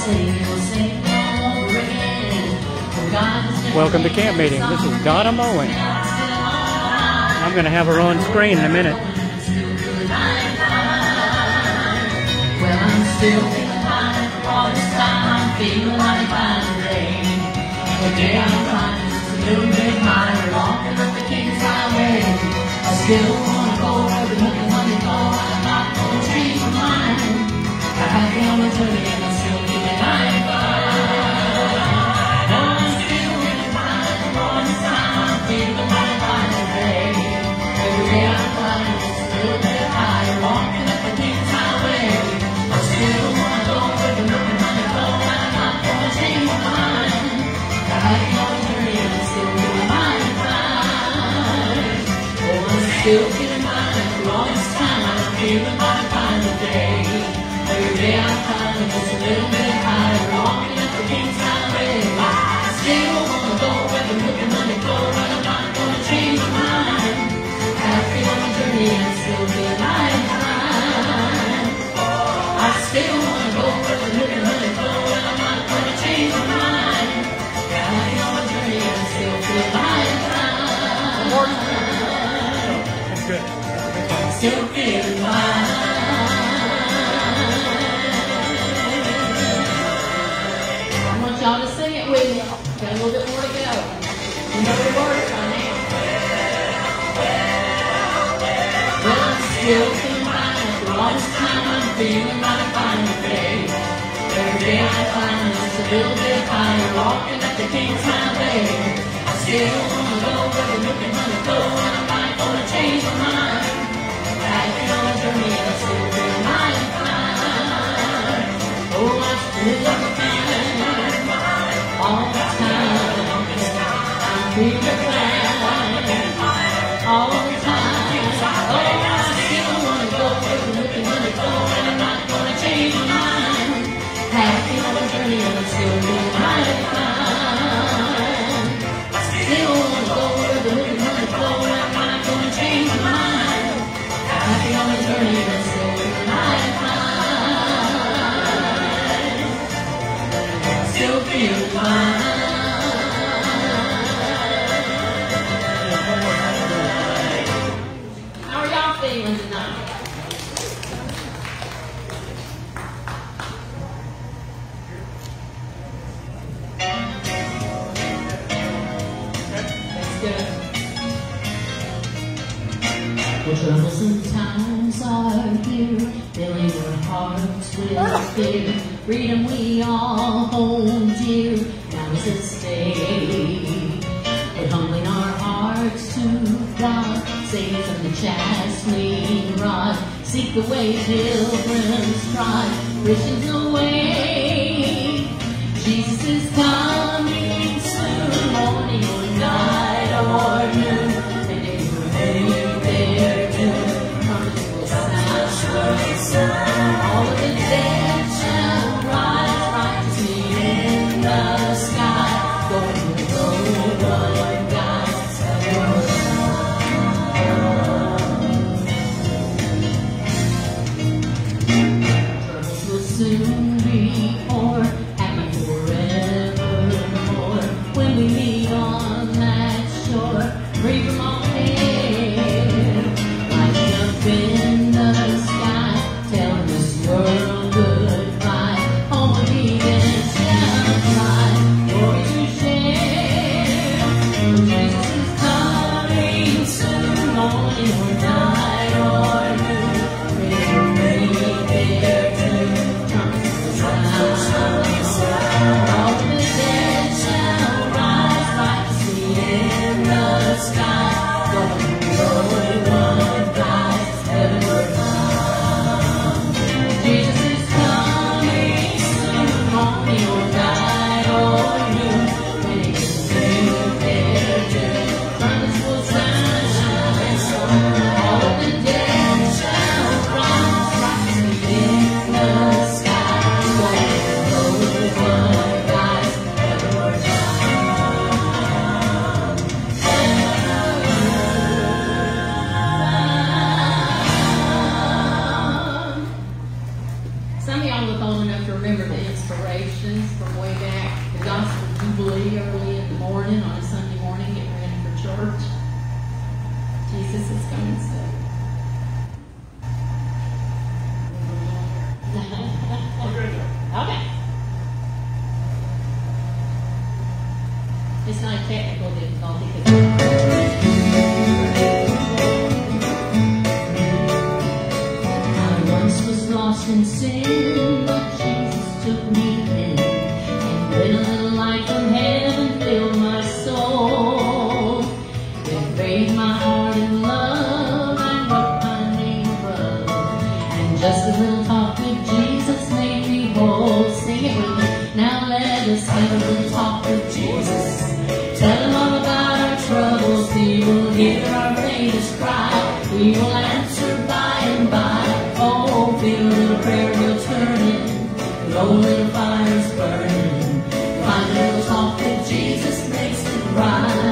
Welcome to camp meeting. This is Donna Mowing. I'm going to have her on screen in a minute. Well, I'm still feeling fine for all this time. I'm feeling like fine today. Today I'm fine just a little bit higher, walking up the King's Highway. I still want to go where the milk and honey go, and I'm not going to change my mind. I'm happy on the journey and I'm still feeling like fine. Still feeling fine for all this time. I'm feeling mighty fine today. Every day I'm climbing just a little bit higher, walking up the King's Highway. I still wanna go where the milk and honey flow, but I'm not gonna change my mind. Happy on my journey and still feeling mighty fine. I still wanna go where the milk and honey flow, and I'm not gonna change my mind. Happy on my journey and still feeling mighty fine. Good. Still feeling fine. I want y'all to sing it with me. Got a little bit more to go. You know the words by now. Well, I'm still feeling fine. After all this time, I'm feeling mighty fine today. Every day I climb just a little bit higher, walking up the King's Highway. I still want to go where the milk and honey flow, and I'm not gonna change my mind. Happy on the journey and I'm still feeling mighty fine. Oh, I'm still feeling all the time. I'm feeling fine all the time. Oh, I still wanna go where the milk and honey flow, and I'm not gonna change my mind. Happy on the journey and I'm still feeling mighty fine. Still wanna go where the milk and honey flow, and I'm not gonna change my mind. Happy on the journey and still feeling mighty fine. Still feeling fine. How are y'all feeling tonight? Well, troublesome times are here, filling our hearts with fear. Freedom we all hold dear, now is this day. But humbling our hearts to God, save from the chastening rod. Seek the way pilgrims trod, Christians away. Jesus is coming soon, morning or night or noon. All of the dead shall rise, righteously in the sky, going to the road of God's troubles will soon be traditions from way back. The Gospel Jubilee early in the morning on a Sunday morning, getting ready for church. Jesus is coming soon. Okay. It's not a technical difficulty. I once was lost in sin, but Jesus took me in, and lit a little light from heaven filled my soul. It bathed my heart in love and wrote my name above, and just a little talk with Jesus made me whole. Sing it with me. Now let us have a little talk with Jesus. Tell him all about our troubles. He will hear our faintest cry. We will answer by and by. Oh, feel a little prayer will turn in. Low little fires burning. Find a little talk with Jesus makes it right.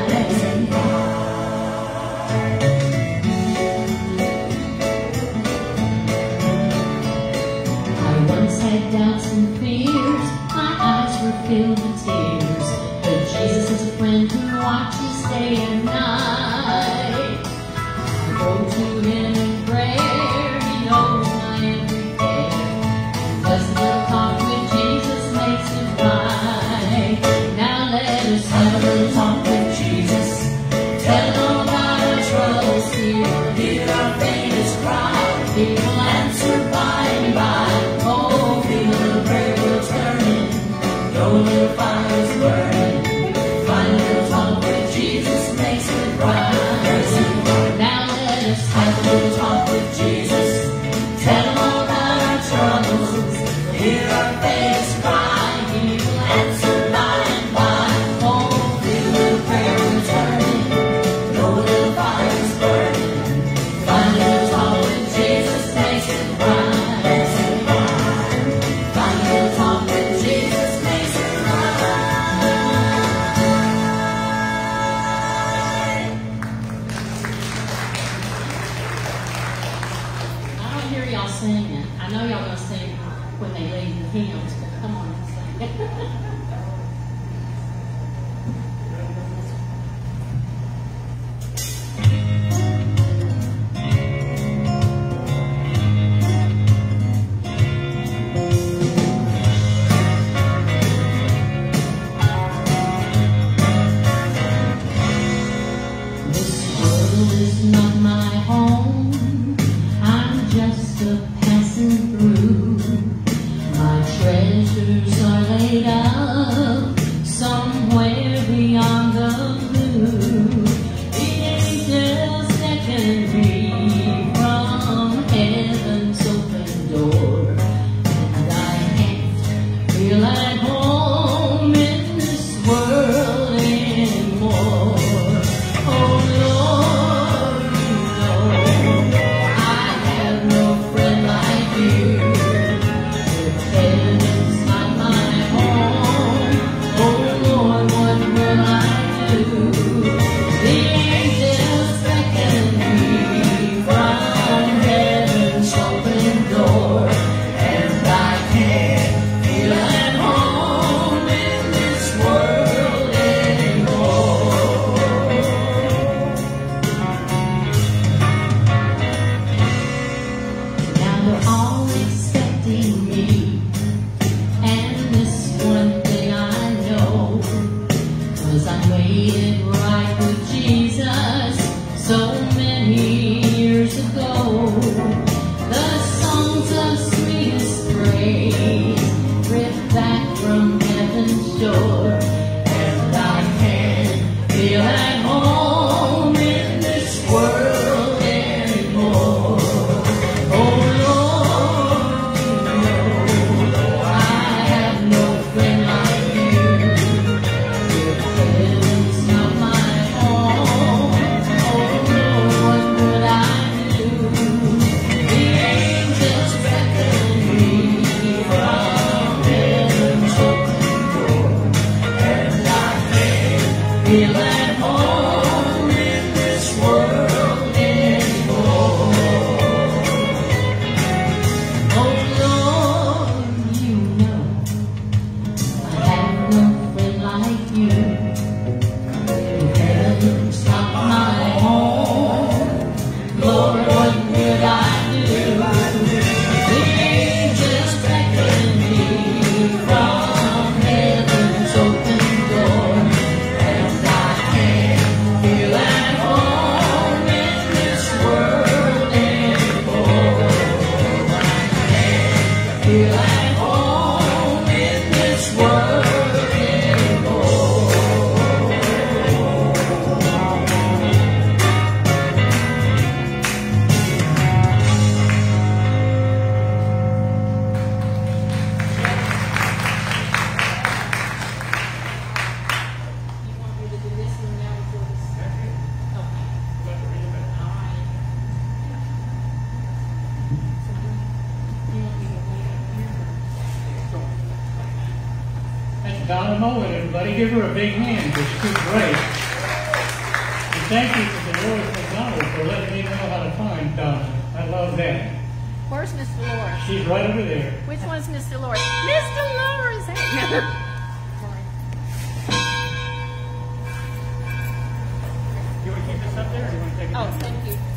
I once had doubts and fears. My eyes were filled with tears. But Jesus is a friend who watches day and night. I go to him in prayer. He knows my every care. Just a little talk with Jesus makes it right. Now let us have a little talk with Jesus. Tell him all about our troubles. He will hear our faintest cry. He will answer by and by. Oh, feel a little prayer will turn in. No little fires burning. Find a little talk with Jesus makes it right. Now let us have a little talk with Jesus. Tell him all about our troubles. Hear our faintest cry. He will answer by and by. Oh, feel a little prayer will turn in. No little fires burning. Find a little talk with Jesus makes it right. Find a little talk with Jesus makes it right. I don't hear y'all singing. I know y'all gonna sing when they lead the hymns, but come on and sing. This world is not my home. I'm just a passing through. My treasures are laid up somewhere beyond the blue. The angels beckon me from heaven's open door, and I can't feel at home in this world anymore. Oh Lord, you know I have no friend like you. If heaven's not my home, oh Lord, what will I do? The angels beckon me from heaven's open door, and I can't feel at home in this world anymore. Now they're all expecting me, and this one thing I know, 'cause I made it right with Jesus so many years ago. The songs of sweetest praise drift back from heaven's shore, and I can't feel at home in this world anymore. Oh Lord, you know I have no friend like you. If heaven's not my home, oh Lord, what would I do? The angels beckon me from heaven's open door, Donna Moen, everybody. Give her a big hand because she's great. And thank you to Dolores McDonald for letting me know how to find Donna. I love that. Where's Miss Dolores? She's right over there. Which one's Miss Dolores? Miss Dolores! Sorry. You want to keep this up there or do you want to take it Oh, down? thank you.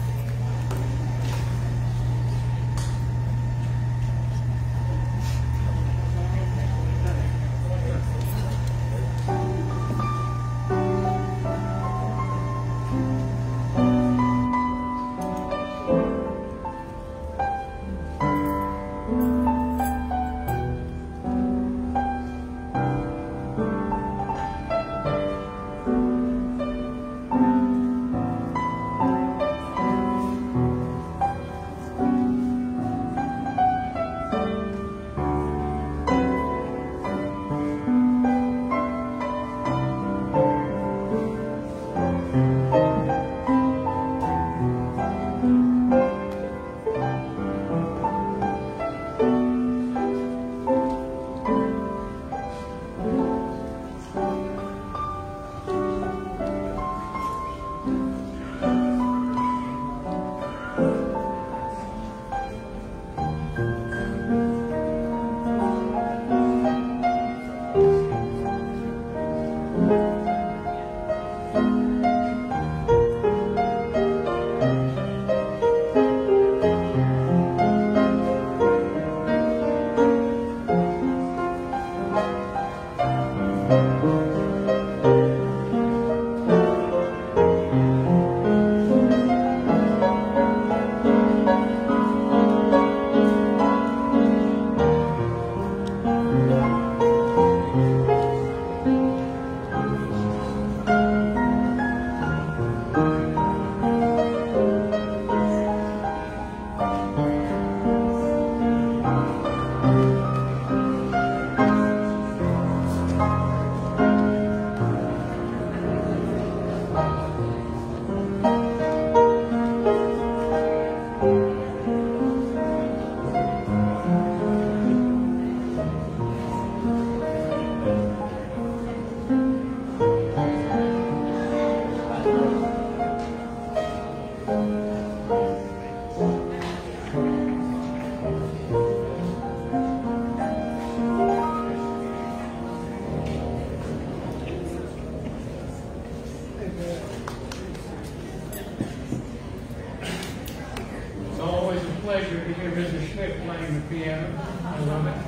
Pleasure to hear Mrs. Schmidt playing the piano. I love it.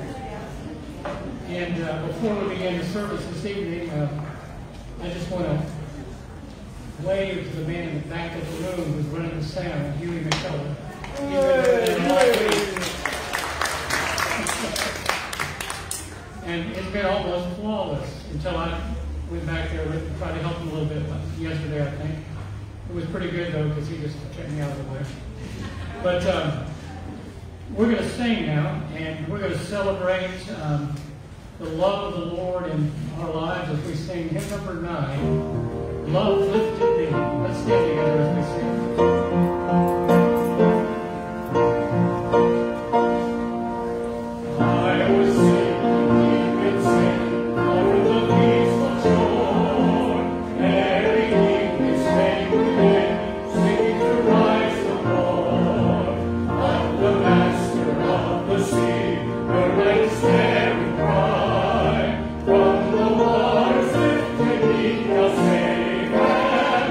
And before we begin the service this evening, I just want to wave to the man in the back of the room who's running the sound, Huey McCullough. And it's been almost flawless until I went back there and tried to help him a little bit yesterday, I think. It was pretty good, though, because he just kept me out of the way. But we're going to sing now, and we're going to celebrate the love of the Lord in our lives as we sing hymn number 9, Love Lifted Thee. Let's stand together as we sing. From the waters lifted me, I'll save and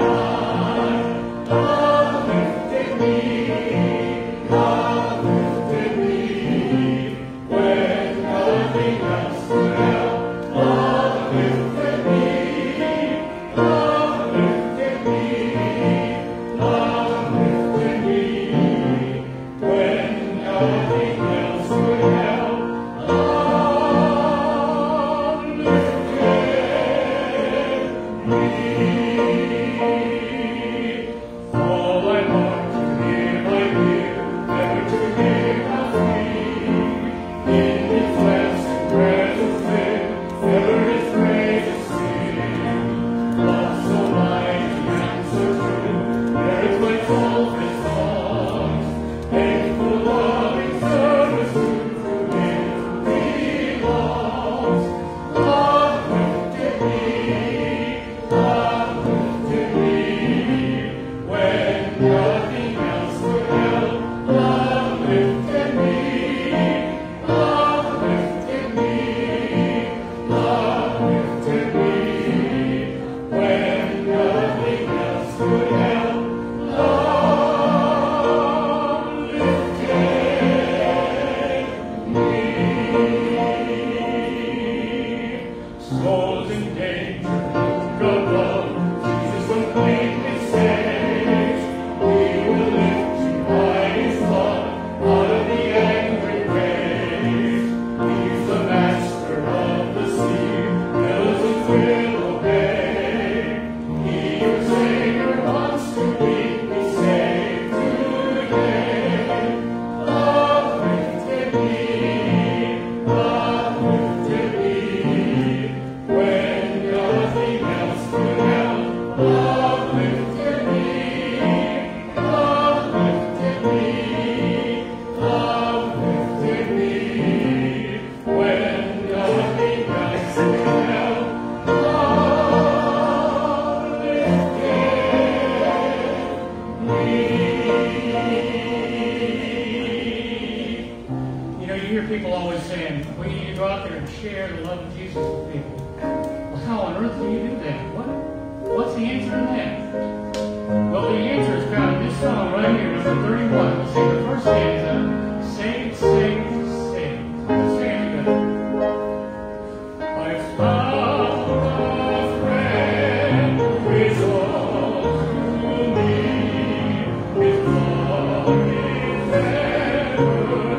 love Jesus with people. Well, how on earth do you do that? What's the answer to that? Well, the answer is found in this song right here, number 31. We'll sing the first stanza. Saved, saved, saved. Let's sing it together. I found a friend who is all to me. His love is ever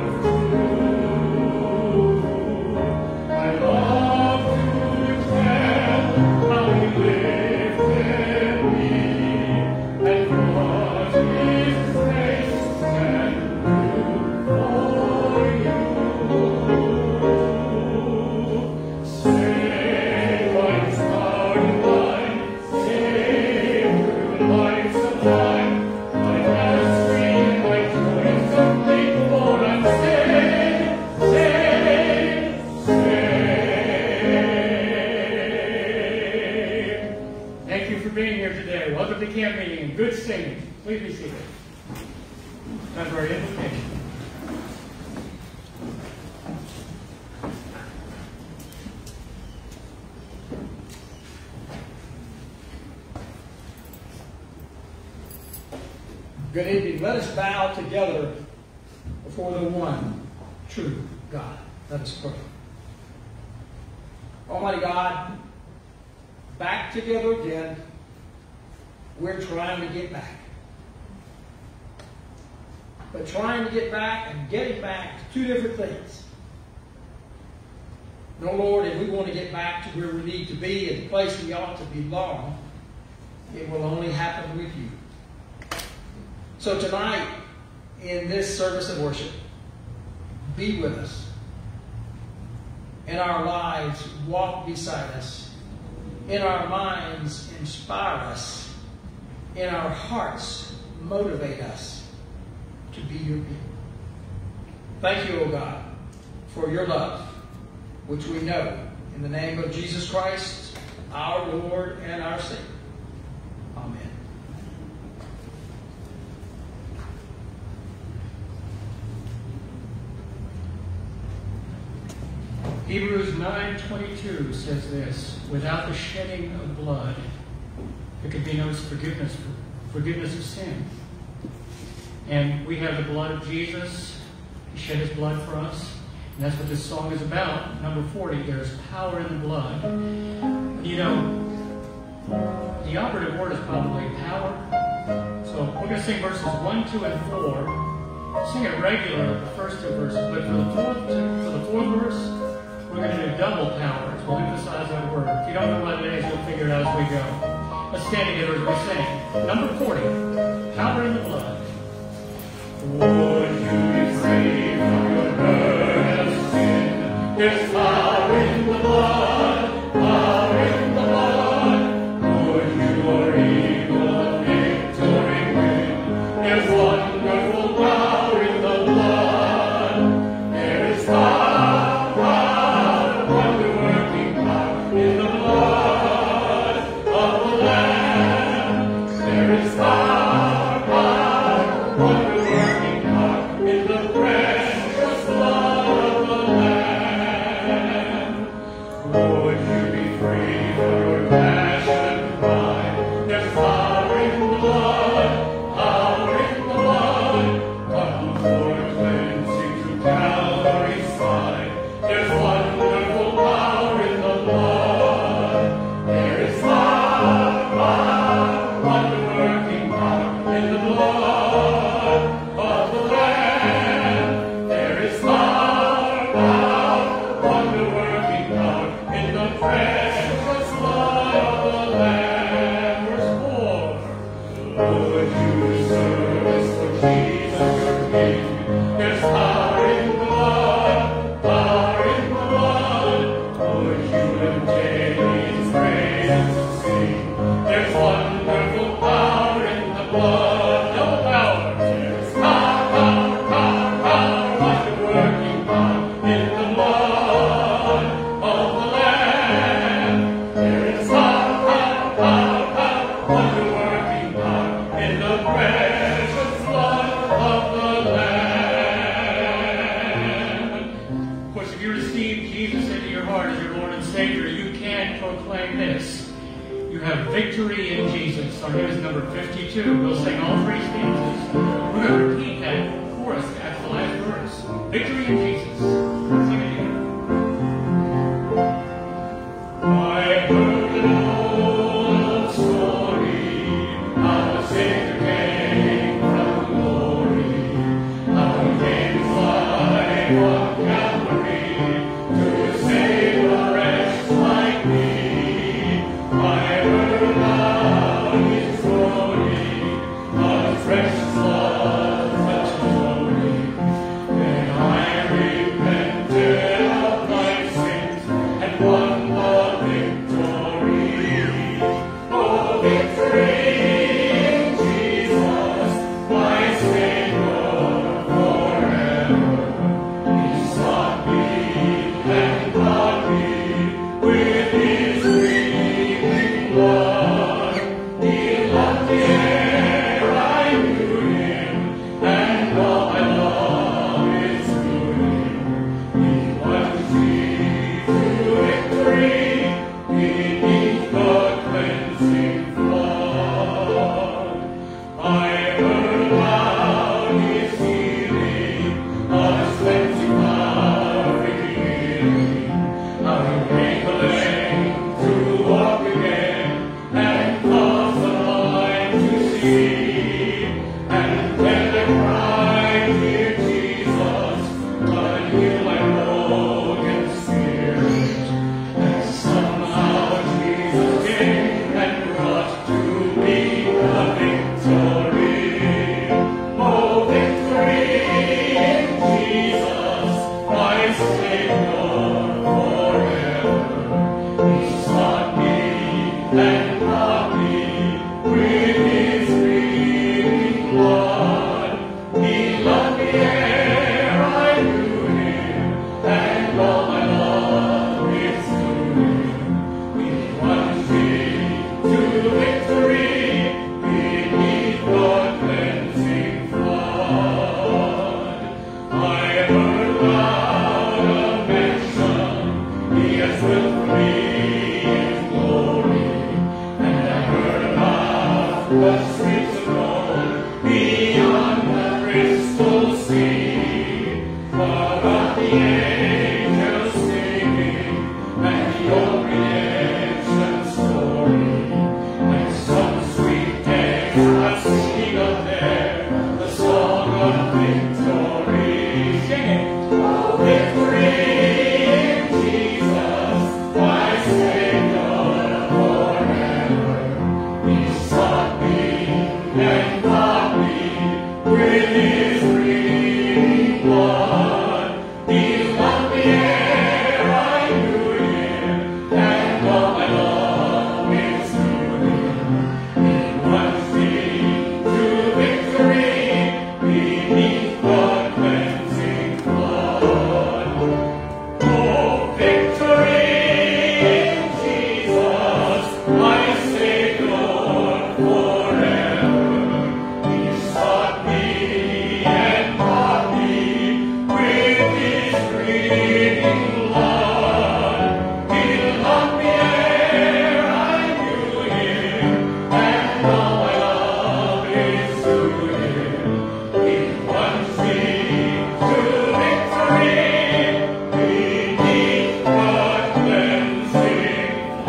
true. I love to tell how he lifted me and brought his grace and good for you. Saved by his power divine, saved through life sublime. My past free and my joy is complete, for I'm saved, saved, saved. Thank you for being here today. Welcome to camp meeting and good singing. Please be seated. Time for our invitation. Good evening. Let us bow together before the one true God. Let us pray. Almighty God, back together again. We're trying to get back. But trying to get back and getting back to two different things. No, Lord, if we want to get back to where we need to be and the place we ought to belong, it will only happen with you. So tonight, in this service of worship, be with us. In our lives, walk beside us. In our minds, inspire us. In our hearts, motivate us to be your people. Thank you, O God, for your love, which we know in the name of Jesus Christ, our Lord and our Savior. Amen. Hebrews 9:22 says this: without the shedding of blood, there could be no forgiveness of sin. And we have the blood of Jesus. He shed his blood for us. And that's what this song is about. Number 40, there's power in the blood. You know, the operative word is probably power. So we're going to sing verses 1, 2, and 4. Sing it regular, the first two verses. But for the fourth verse, we're going to do double power. So we'll emphasize that word. If you don't know what it is, you'll figure it out as we go. Let's stand together as we sing. Number 40, power in the blood. Would you be free from your burden of sin? There's power in the blood, power in the blood. Would you or evil the victory win? There's wonderful power in the blood. There is power, wonder-working power in the blood of the Lamb. There is power, wonder-working power in the precious blood of the Lamb. Would you be free from your passion and pride? There's power in the blood, power in the blood. Come for cleansing to Calvary's side. There's wonderful power in the blood. There is power, wonder-working power in the blood of the Lamb. There is power, wonder-working power in the precious blood of the Lamb. Verse 4. Would you service for Jesus your King? There's power in the blood, power in the blood. Would you live daily his praises to sing? There's wonderful power in the blood. No power. There's power, wonder-working power in the blood of the Lamb. There is power, wonder-working power in the precious blood of the Lamb. Of course, if you receive Jesus into your heart as your Lord and Savior, you can proclaim this. You have victory in Jesus. Our hymn is number 52. We'll sing all three stanzas. We're going to repeat that chorus after the last verse. Victory in Jesus. Sing it again. I heard an old story, how a Savior came from glory, how he gave his life on Calvary to save a wretch like me. I heard about his glory, how his precious love such glory. Then I repented of my sins and won the victory. Oh, victory in Jesus, my Savior forever. He sought me and bought me with his bleeding blood. He loved the air, I knew him, and all my love is through him. He won me to victory beneath the cleansing flood. I heard about his healing, of his cleansing power revealing, how he made the lame to walk again, and caused the blind to see. And when I cried, dear Jesus, God heal my broken spirit. And somehow Jesus came and brought to me the victory. Oh, victory in Jesus, my Savior forever. He sought me and brought me with his bleeding blood. He loved the air, I knew him, and all my love is through him. He won me to victory beneath the cleansing flood. I heard about a mansion he has built for me in glory, and I heard about the streets of gold beyond the crystal sea, about the angels singing and the old redemption story, and some sweet day I'm singing up there the song of victory. Sing it. Oh, victory in Jesus, my Savior forever. He sought me and bought me with his bleeding blood. He loved the air, I knew him, and all my love is through him. He won me to victory beneath the cleansing flood. Oh, victory in Jesus, my Savior forever. He sought me and bought me with his bleeding blood. He loved the air, I knew him, and all my love is through him. He won me to victory beneath the cleansing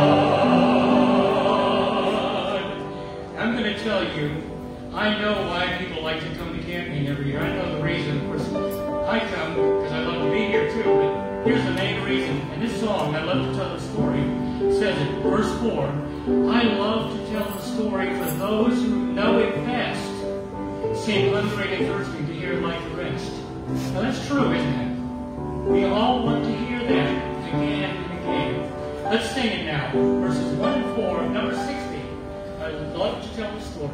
flood. I'm going to tell you, I know why people like to come to camping every year. I know the reason. Of course, I come because I love to be here too, but here's the main reason. And this song, I love to tell the story, says in verse 4, I love to tell the story for those who know it best, seem hungering and thirsting to hear like the rest. Now that's true, isn't it? We all want to hear that again and again. Let's sing it now. Verses 1 and 4 of number 60. I love to tell the story.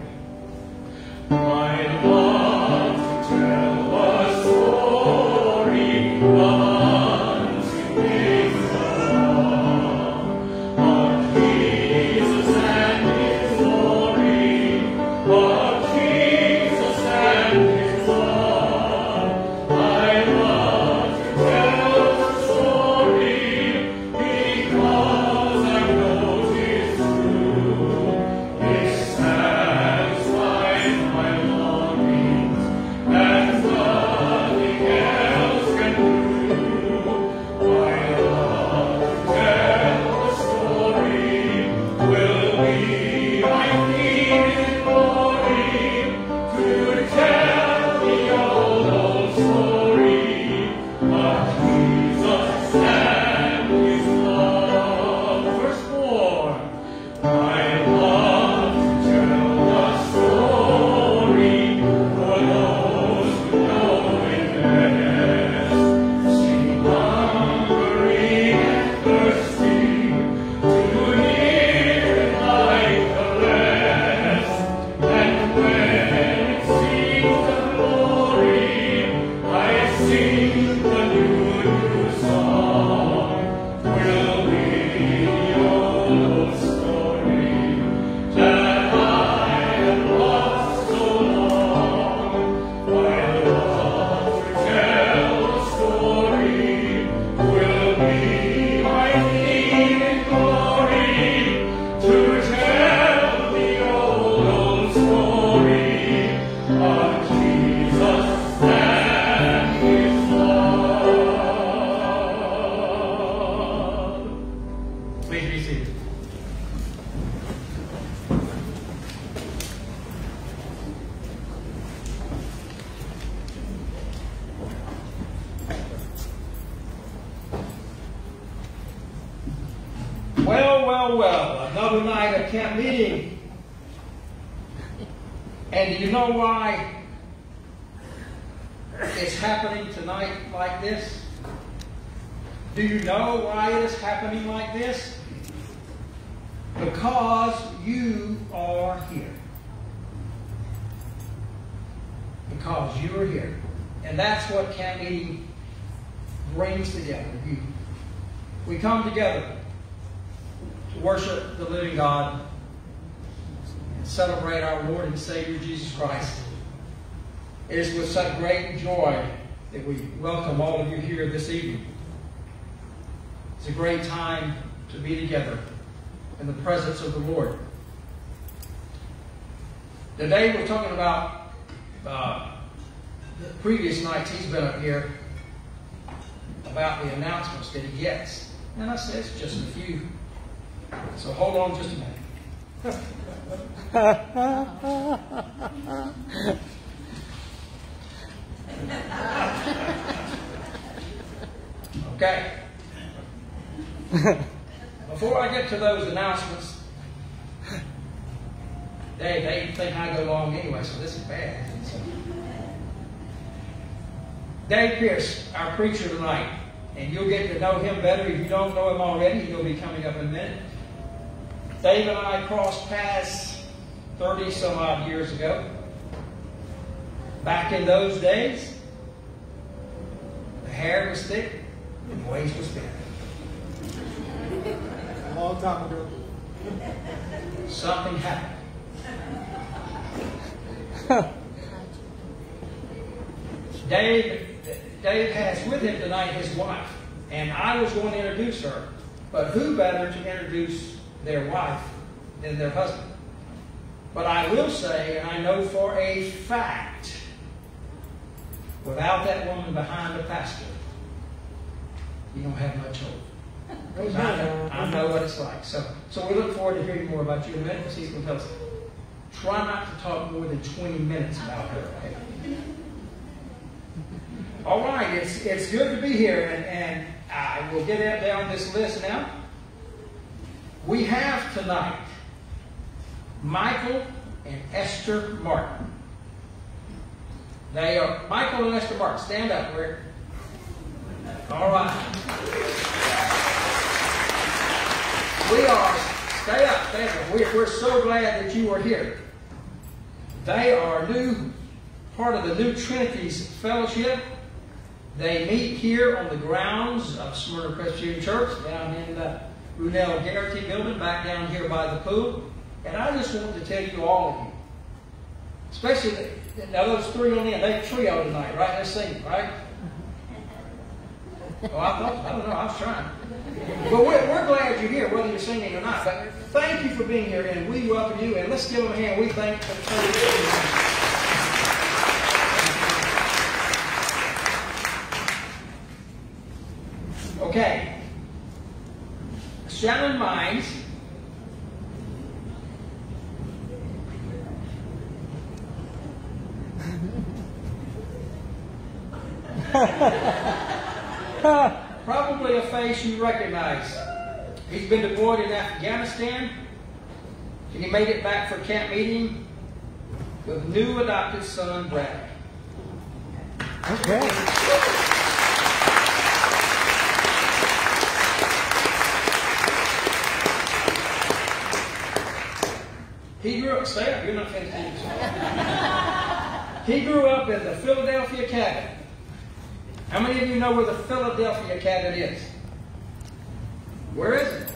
I love to tell a story of unseen things of Jesus and his glory, of Jesus and his love. I love to tell the story Please be seated. Well, another night of camp meeting. And do you know why it's happening tonight like this? Do you know why it is happening like this? Because you are here. Because you are here. And that's what camp meeting brings together. We come together to worship the living God and celebrate our Lord and Savior Jesus Christ. It is with such great joy that we welcome all of you here this evening. It's a great time to be together in the presence of the Lord. Today we're talking about the previous nights he's been up here about the announcements that he gets. And I said it's just a few. So hold on just a minute. Okay. Before I get to those announcements, they think I go long anyway, so this is bad. Dave Pierce, our preacher tonight, and you'll get to know him better if you don't know him already. He'll be coming up in a minute. Dave and I crossed paths 30-some-odd years ago. Back in those days, the hair was thick and the waist was thin. A long time ago. Something happened. Dave has with him tonight his wife, and I was going to introduce her, but who better to introduce their wife than their husband? But I will say, and I know for a fact, without that woman behind the pastor, you don't have much hope. I know what it's like. So we look forward to hearing more about you in a minute. He's going to tell us. Try not to talk more than 20 minutes about her. Okay? All right, it's good to be here, and I will get down this list now. We have tonight Michael and Esther Martin. They are Michael and Esther Martin. Stand up, Rick. All right. Stay up. We're so glad that you are here. They are part of the New Trinities Fellowship. They meet here on the grounds of Smyrna Presbyterian Church down in the Brunel Garrity building back down here by the pool. And I just wanted to tell you, all of you, especially now those three on the end, they trio tonight, right? They're singing, right? Oh, I don't know, I was trying. But we're glad you're here, whether you're singing or not. But thank you for being here, and we welcome you. And let's give them a hand. We thank them for Okay. Shannon Mines probably a face you recognize. He's been deployed in Afghanistan, and he made it back for camp meeting with new adopted son, Brad. Okay. He grew up, stay up, you're not finished. He grew up in the Philadelphia cabin. How many of you know where the Philadelphia cabin is? Where is it?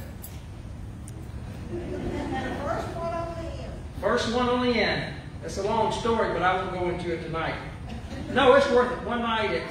First one on the end. It's a long story, but I won't go into it tonight. No, it's worth it. One night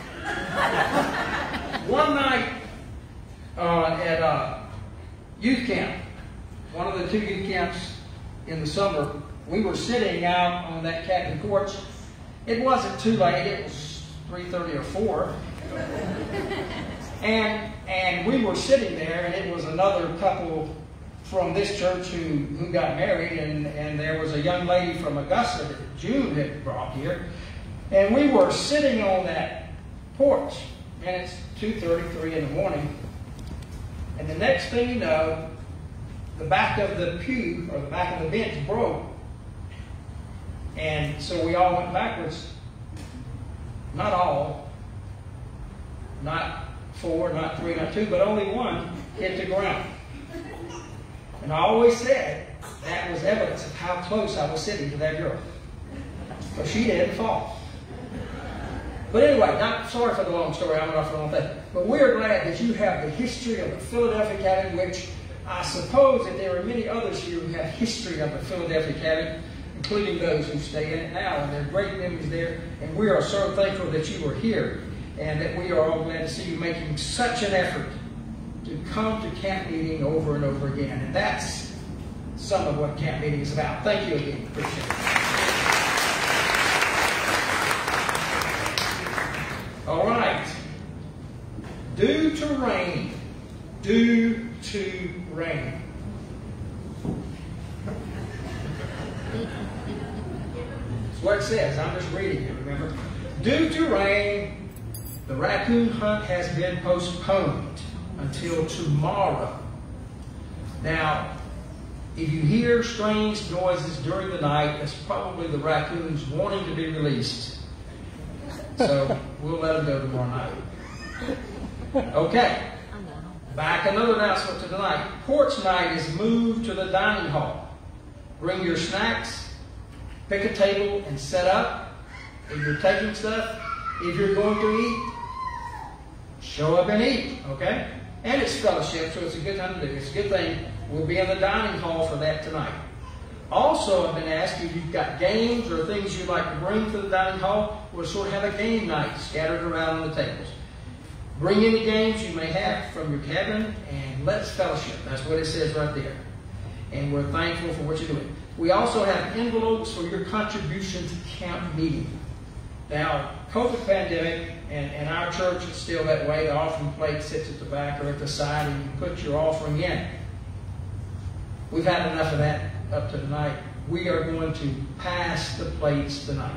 at youth camp, one of the 2 youth camps in the summer, we were sitting out on that cabin porch. It wasn't too late. It was 3:30 or 4. And we were sitting there, and it was another couple from this church who got married, and there was a young lady from Augusta that June had brought here. And we were sitting on that porch, and it's 2:33 in the morning. And the next thing you know, the back of the pew, or the back of the bench, broke. And so we all went backwards. Not all. Not 4, not 3, not 2, but only one hit the ground. And I always said that was evidence of how close I was sitting to that girl. So she didn't fall. But anyway, not sorry for the long story, I'm not for the long thing. But we're glad that you have the history of the Philadelphia Cabin, which I suppose that there are many others here who have history of the Philadelphia Cabin, including those who stay in it now, and there are great memories there. And we are so thankful that you are here, and that we are all glad to see you making such an effort to come to camp meeting over and over again. And that's some of what camp meeting is about. Thank you again. Appreciate it. All right. Due to rain. Due to rain. That's what it says. I'm just reading it, remember? Due to rain, the raccoon hunt has been postponed until tomorrow. Now, if you hear strange noises during the night, it's probably the raccoons wanting to be released. So we'll let them go tomorrow night. Okay. Back, another announcement to tonight. Porch night is moved to the dining hall. Bring your snacks, pick a table, and set up. If you're taking stuff, if you're going to eat, show up and eat, okay? And it's fellowship, so it's a good time to do it. It's a good thing. We'll be in the dining hall for that tonight. Also, I've been asked if you've got games or things you'd like to bring to the dining hall. We'll sort of have a game night scattered around on the tables. Bring any games you may have from your cabin, and let's fellowship. That's what it says right there. And we're thankful for what you're doing. We also have envelopes for your contribution to camp meeting. Now, COVID pandemic, and our church is still that way. The offering plate sits at the back or at the side, and you put your offering in. We've had enough of that up to tonight. We are going to pass the plates tonight.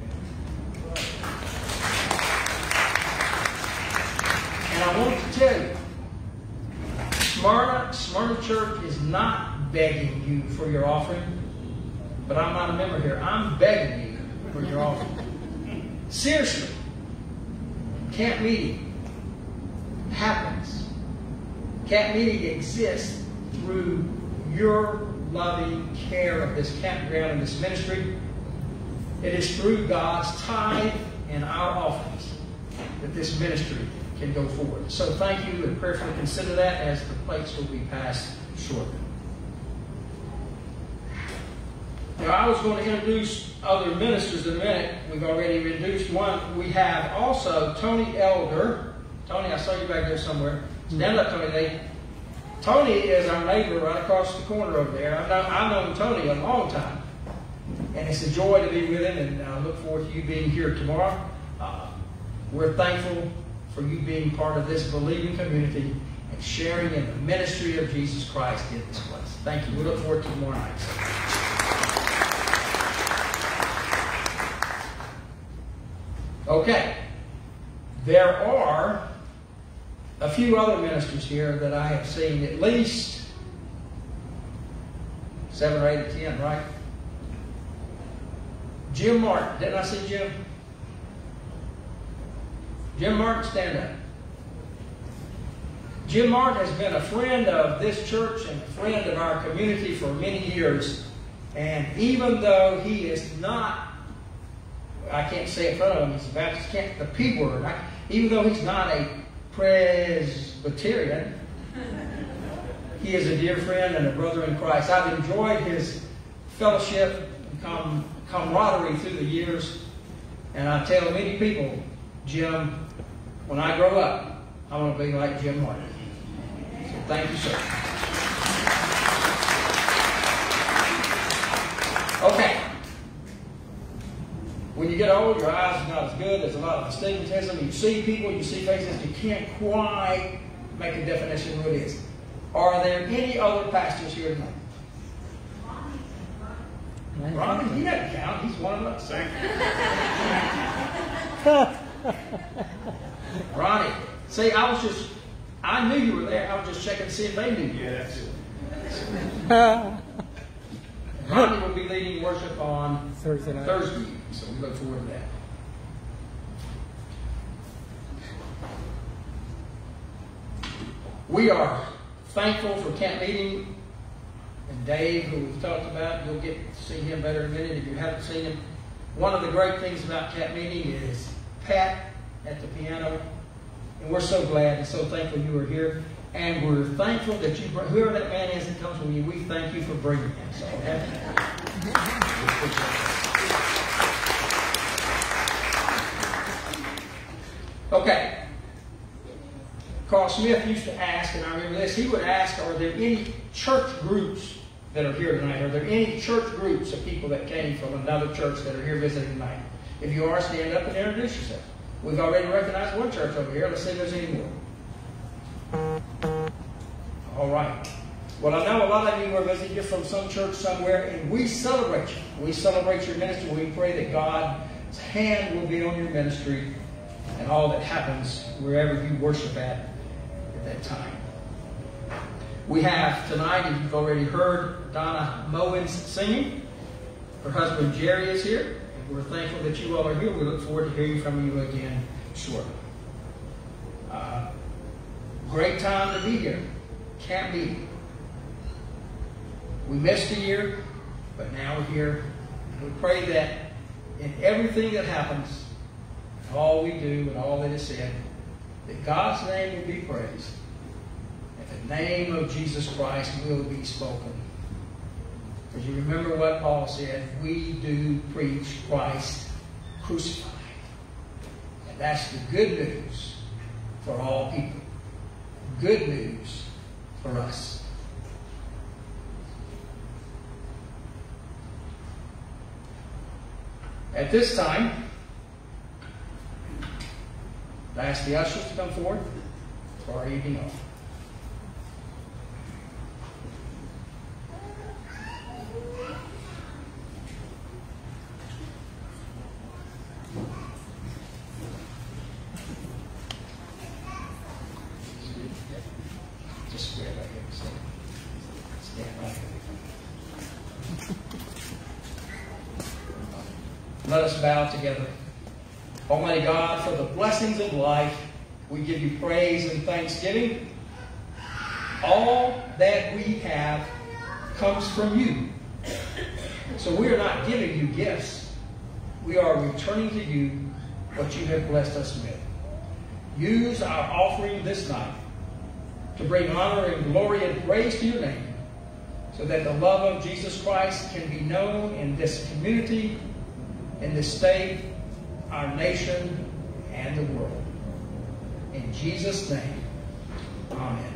And I want to tell you, Smyrna Church is not begging you for your offering, but I'm not a member here. I'm begging you for your offering. Seriously, camp meeting happens. Camp meeting exists through your loving care of this campground and this ministry. It is through God's tithe and our offerings that this ministry can go forward. So thank you, and prayerfully consider that as the plates will be passed shortly. Now, I was going to introduce other ministers in a minute. We've already introduced one. We have also Tony Elder. Tony, I saw you back there somewhere. Stand up, Tony. Tony is our neighbor right across the corner over there. I've known Tony a long time. And it's a joy to be with him, and I look forward to you being here tomorrow. We're thankful for you being part of this believing community and sharing in the ministry of Jesus Christ in this place. Thank you. We look forward to tomorrow night. Okay. There are a few other ministers here that I have seen, at least 7 or 8 or 10, right? Jim Martin. Didn't I see Jim? Jim Martin, stand up. Jim Martin has been a friend of this church and a friend of our community for many years. And even though he is not, I can't say it in front of him, he's a Baptist, the P word. Even though he's not a Presbyterian, he is a dear friend and a brother in Christ. I've enjoyed his fellowship and camaraderie through the years. And I tell many people, Jim, when I grow up, I want to be like Jim Martin. So thank you, sir. Okay. When you get old, your eyes are not as good. There's a lot of astigmatism. You see people, you see faces, you can't quite make a definition of who it is. Are there any other pastors here tonight? Ronnie, he doesn't count. He's one of us. Ronnie, see, I knew you were there. I was just checking to see if they knew you. Yeah, that's it. Ronnie will be leading worship on Thursday night. Thursday, so we look forward to that. We are thankful for camp meeting and Dave, who we've talked about. You'll get to see him better in a minute if you haven't seen him. One of the great things about camp meeting is Pat at the piano. And we're so glad and so thankful you are here. And we're thankful that whoever that man is that comes with you, we thank you for bringing him. So, okay. Carl Smith used to ask, and I remember this, he would ask, are there any church groups that are here tonight? Are there any church groups of people that came from another church that are here visiting tonight? If you are, stand up and introduce yourself. We've already recognized one church over here. Let's see if there's any more. All right. Well, I know a lot of you are visiting from some church somewhere, and we celebrate you. We celebrate your ministry. We pray that God's hand will be on your ministry and all that happens wherever you worship at that time. We have tonight, as you've already heard, Donna Mowens singing. Her husband Jerry is here. And we're thankful that you all are here. We look forward to hearing from you again shortly. Great time to be here. Can't be. We missed a year, but now we're here. We pray that in everything that happens, all we do and all that is said, that God's name will be praised. And the name of Jesus Christ will be spoken. Because you remember what Paul said, we do preach Christ crucified. And that's the good news for all people. Good news for us. At this time, I ask the ushers to come forward for our evening off. Just square right here. Stand right here. Let us bow together. Almighty God, for the blessings of life, we give you praise and thanksgiving. All that we have comes from you. So we are not giving you gifts. We are returning to you what you have blessed us with. Use our offering this night to bring honor and glory and praise to your name, so that the love of Jesus Christ can be known in this community, in this state, our nation, and the world. In Jesus' name, amen.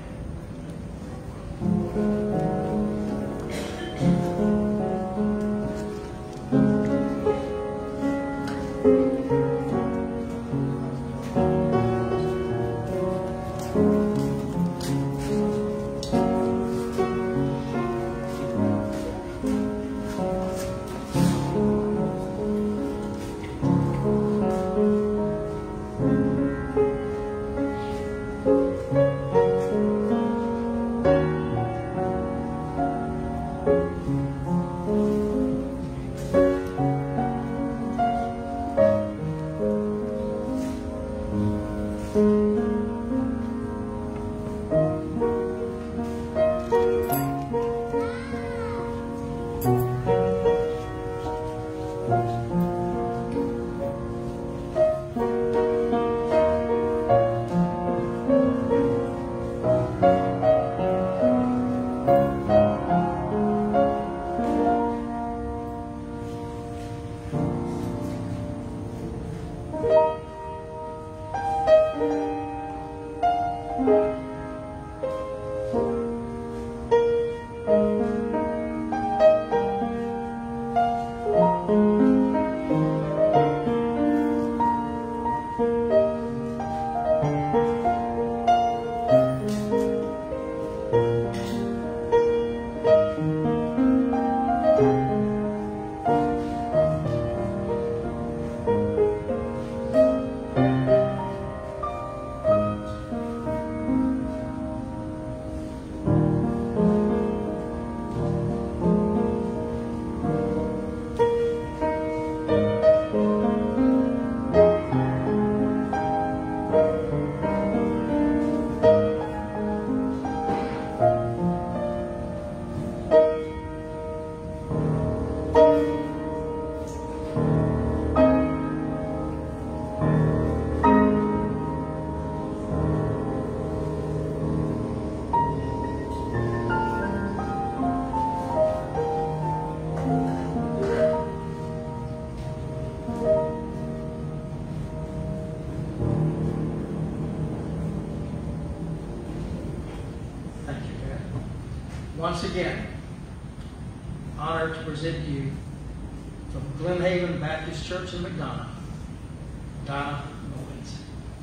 once again, honored to present to you from Glen Haven Baptist Church in McDonough, Donna Mullins.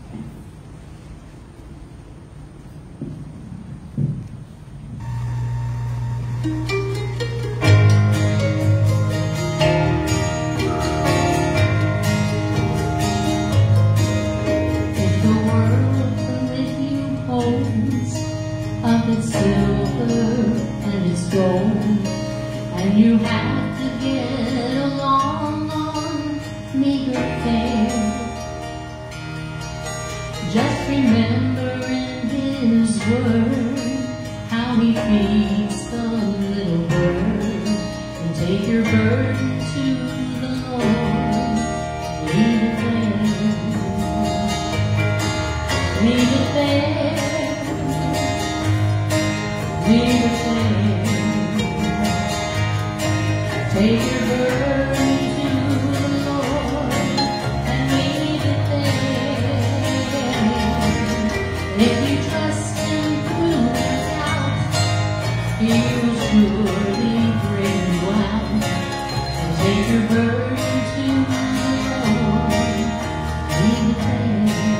If the world beneath you holds of its silver and its gold, and you have to get along on meager fare, just remember in His word how He feeds the little bird, and take your burden to the Lord, leave it there, leave it there, leave it there. Take your burden to the Lord and leave it there. If you trust Him through the doubt, He will surely bring you out. And take your burden to the Lord, leave it there.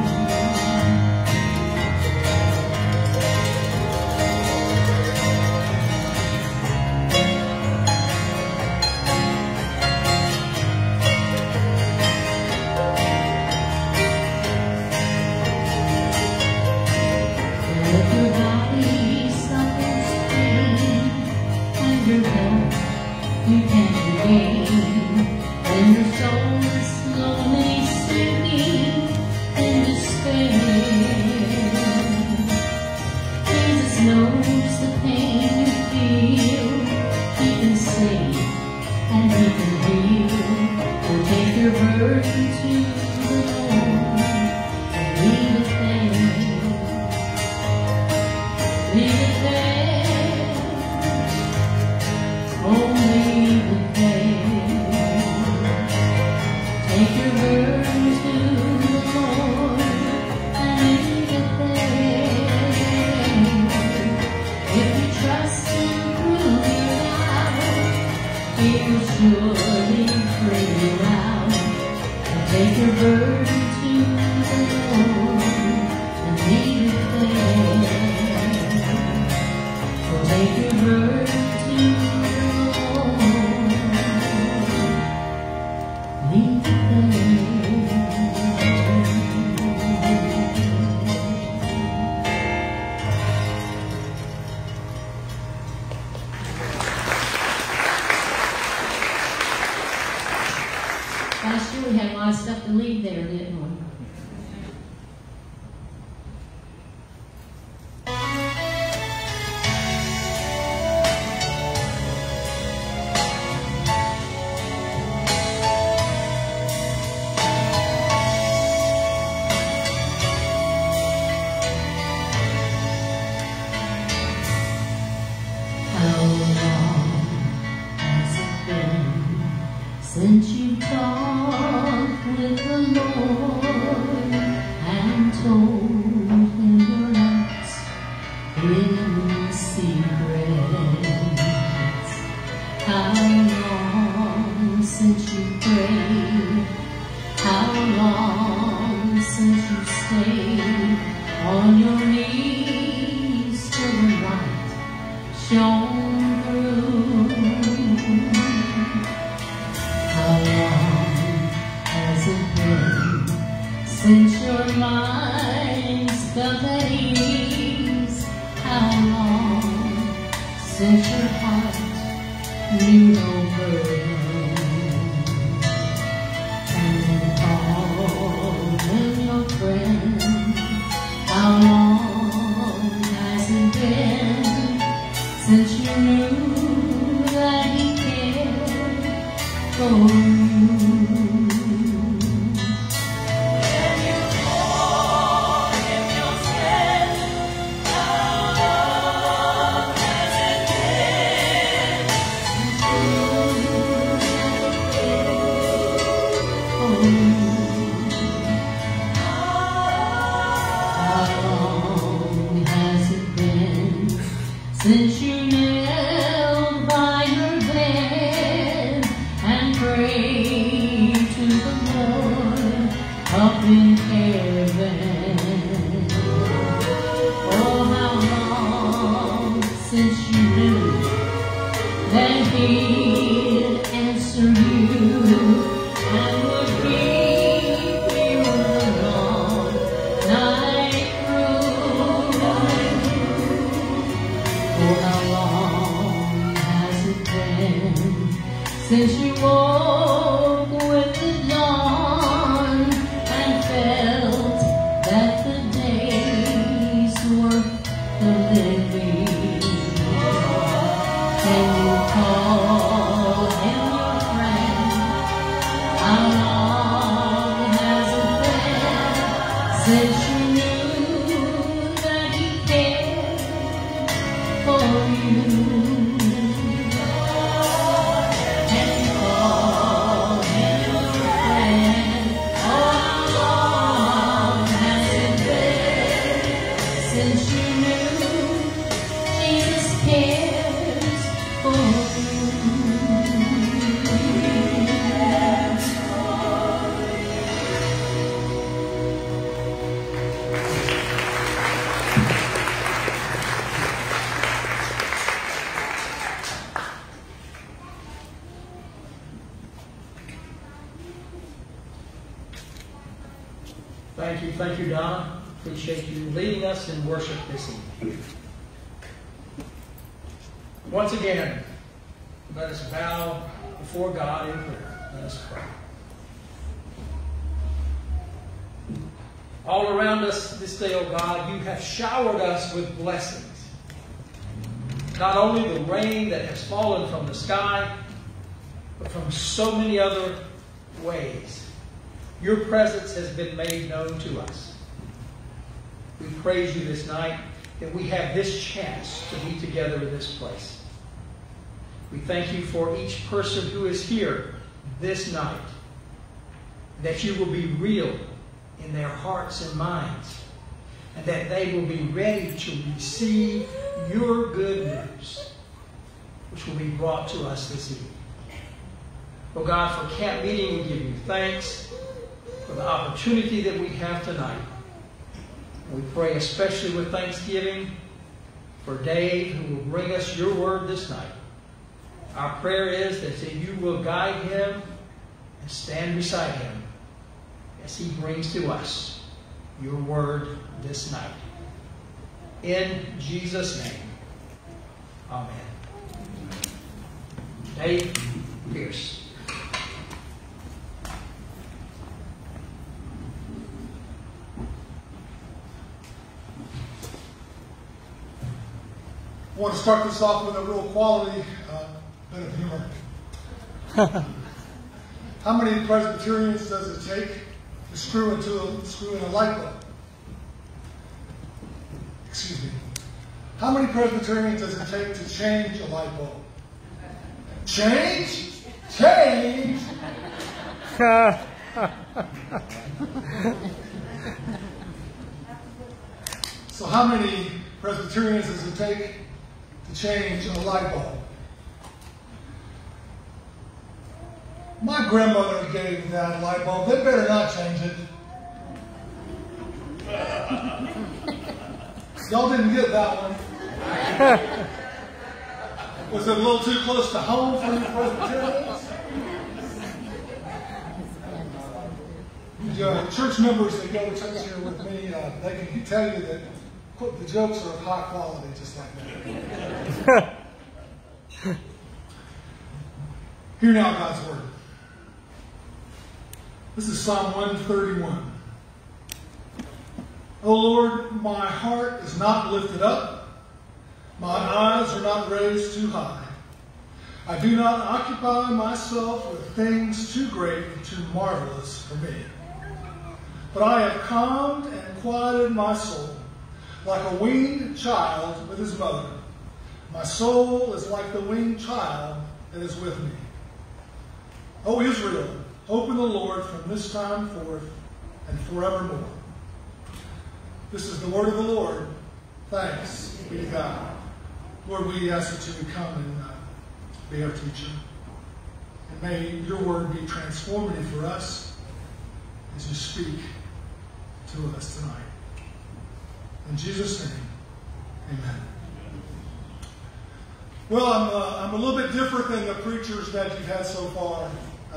If your body suffers pain and your health you can't regain, and your soul is slowly sinking in despair, Jesus knows the pain you feel. He can save and He can heal. So take your burden to the Lord and leave it there. Leave it there, oh leave it there. Take your burden to the Lord and leave it there. If you trust Him through your doubt, He will surely bring you out. And take your burden to the Lord and leave it there. Take your burden to the Lord, leave it Last year we had a lot of stuff to leave there, didn't we? Since you talked with the Lord and told Him your love's hidden secrets, how long since you prayed, how long since you stayed on your knees till the light shone through. How long has it been since your mind's felt at ease? How long since your heart knew no burden? And called Him your friend. How long has it been since you knew that He cared for you? Can you call Him your friend? How long has it been since you knew that He cared for you? How long has it been since you knew since you knew that he'd answer you and would keep you all night through. Oh, how long has it been since you woke with the dawn and felt that the days were living? Can you call him your friend? How long has it been since you knew that he cared for you? Can you call him your friend? Oh, how long has it been since you knew Jesus cares for you? Thank you, Donna. Appreciate you leading us in worship this evening. Once again, let us bow before God in prayer. Let us pray. All around us this day, O God, you have showered us with blessings. Not only the rain that has fallen from the sky, but from so many other ways. Your presence has been made known to us. We praise you this night that we have this chance to be together in this place. We thank you for each person who is here this night, that you will be real in their hearts and minds, and that they will be ready to receive your good news, which will be brought to us this evening. Oh God, for camp meeting, we give you thanks for the opportunity that we have tonight. We pray especially with thanksgiving for Dave, who will bring us your word this night. Our prayer is that you will guide him and stand beside him as he brings to us your word this night. In Jesus' name, amen. Dave Pierce. I want to start this off with a real quality bit of humor. How many Presbyterians does it take to screw in a light bulb? Excuse me. How many Presbyterians does it take to change a light bulb? Change? Change? So how many Presbyterians does it take to change a light bulb? My grandmother gave that light bulb. They better not change it. Y'all didn't get that one. Was it a little too close to home for you Presbyterians? Church members that go to church here with me, they can tell you that the jokes are of high quality, just like that. Hear now God's word. This is Psalm 131. O Lord, my heart is not lifted up. My eyes are not raised too high. I do not occupy myself with things too great and too marvelous for me. But I have calmed and quieted my soul, like a weaned child with his mother. My soul is like the weaned child that is with me. O Israel, hope in the Lord from this time forth and forevermore. This is the word of the Lord. Thanks be to God. Lord, we ask that you would come and be our teacher. And may your word be transformative for us as you speak to us tonight. In Jesus' name, amen. Well, I'm a little bit different than the preachers that you've had so far.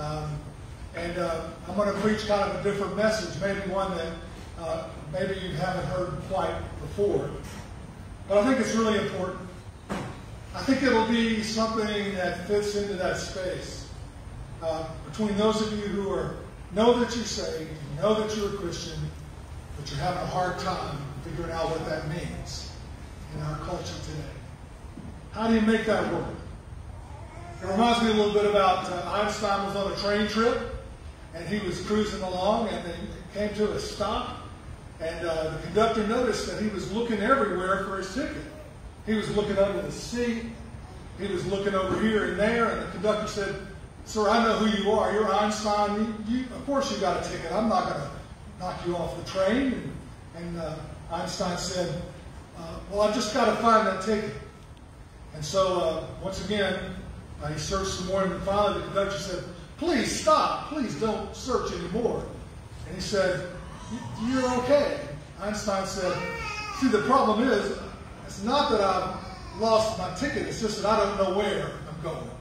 I'm going to preach kind of a different message, maybe one that maybe you haven't heard quite before. But I think it's really important. I think it'll be something that fits into that space between those of you who know that you're saved, know that you're a Christian, but you're having a hard time figuring out what that means in our culture today. How do you make that work? It reminds me a little bit about Einstein was on a train trip, and he was cruising along, and they came to a stop, and the conductor noticed that he was looking everywhere for his ticket. He was looking under the seat. He was looking over here and there, and the conductor said, "Sir, I know who you are. You're Einstein. Of course you got a ticket. I'm not going to knock you off the train." And Einstein said, "Well, I've just got to find that ticket." And so, once again, he searched some more, and finally the conductor said, "Please stop. Please don't search anymore." And he said, "You're okay." Einstein said, "See, the problem is, it's not that I've lost my ticket. It's just that I don't know where I'm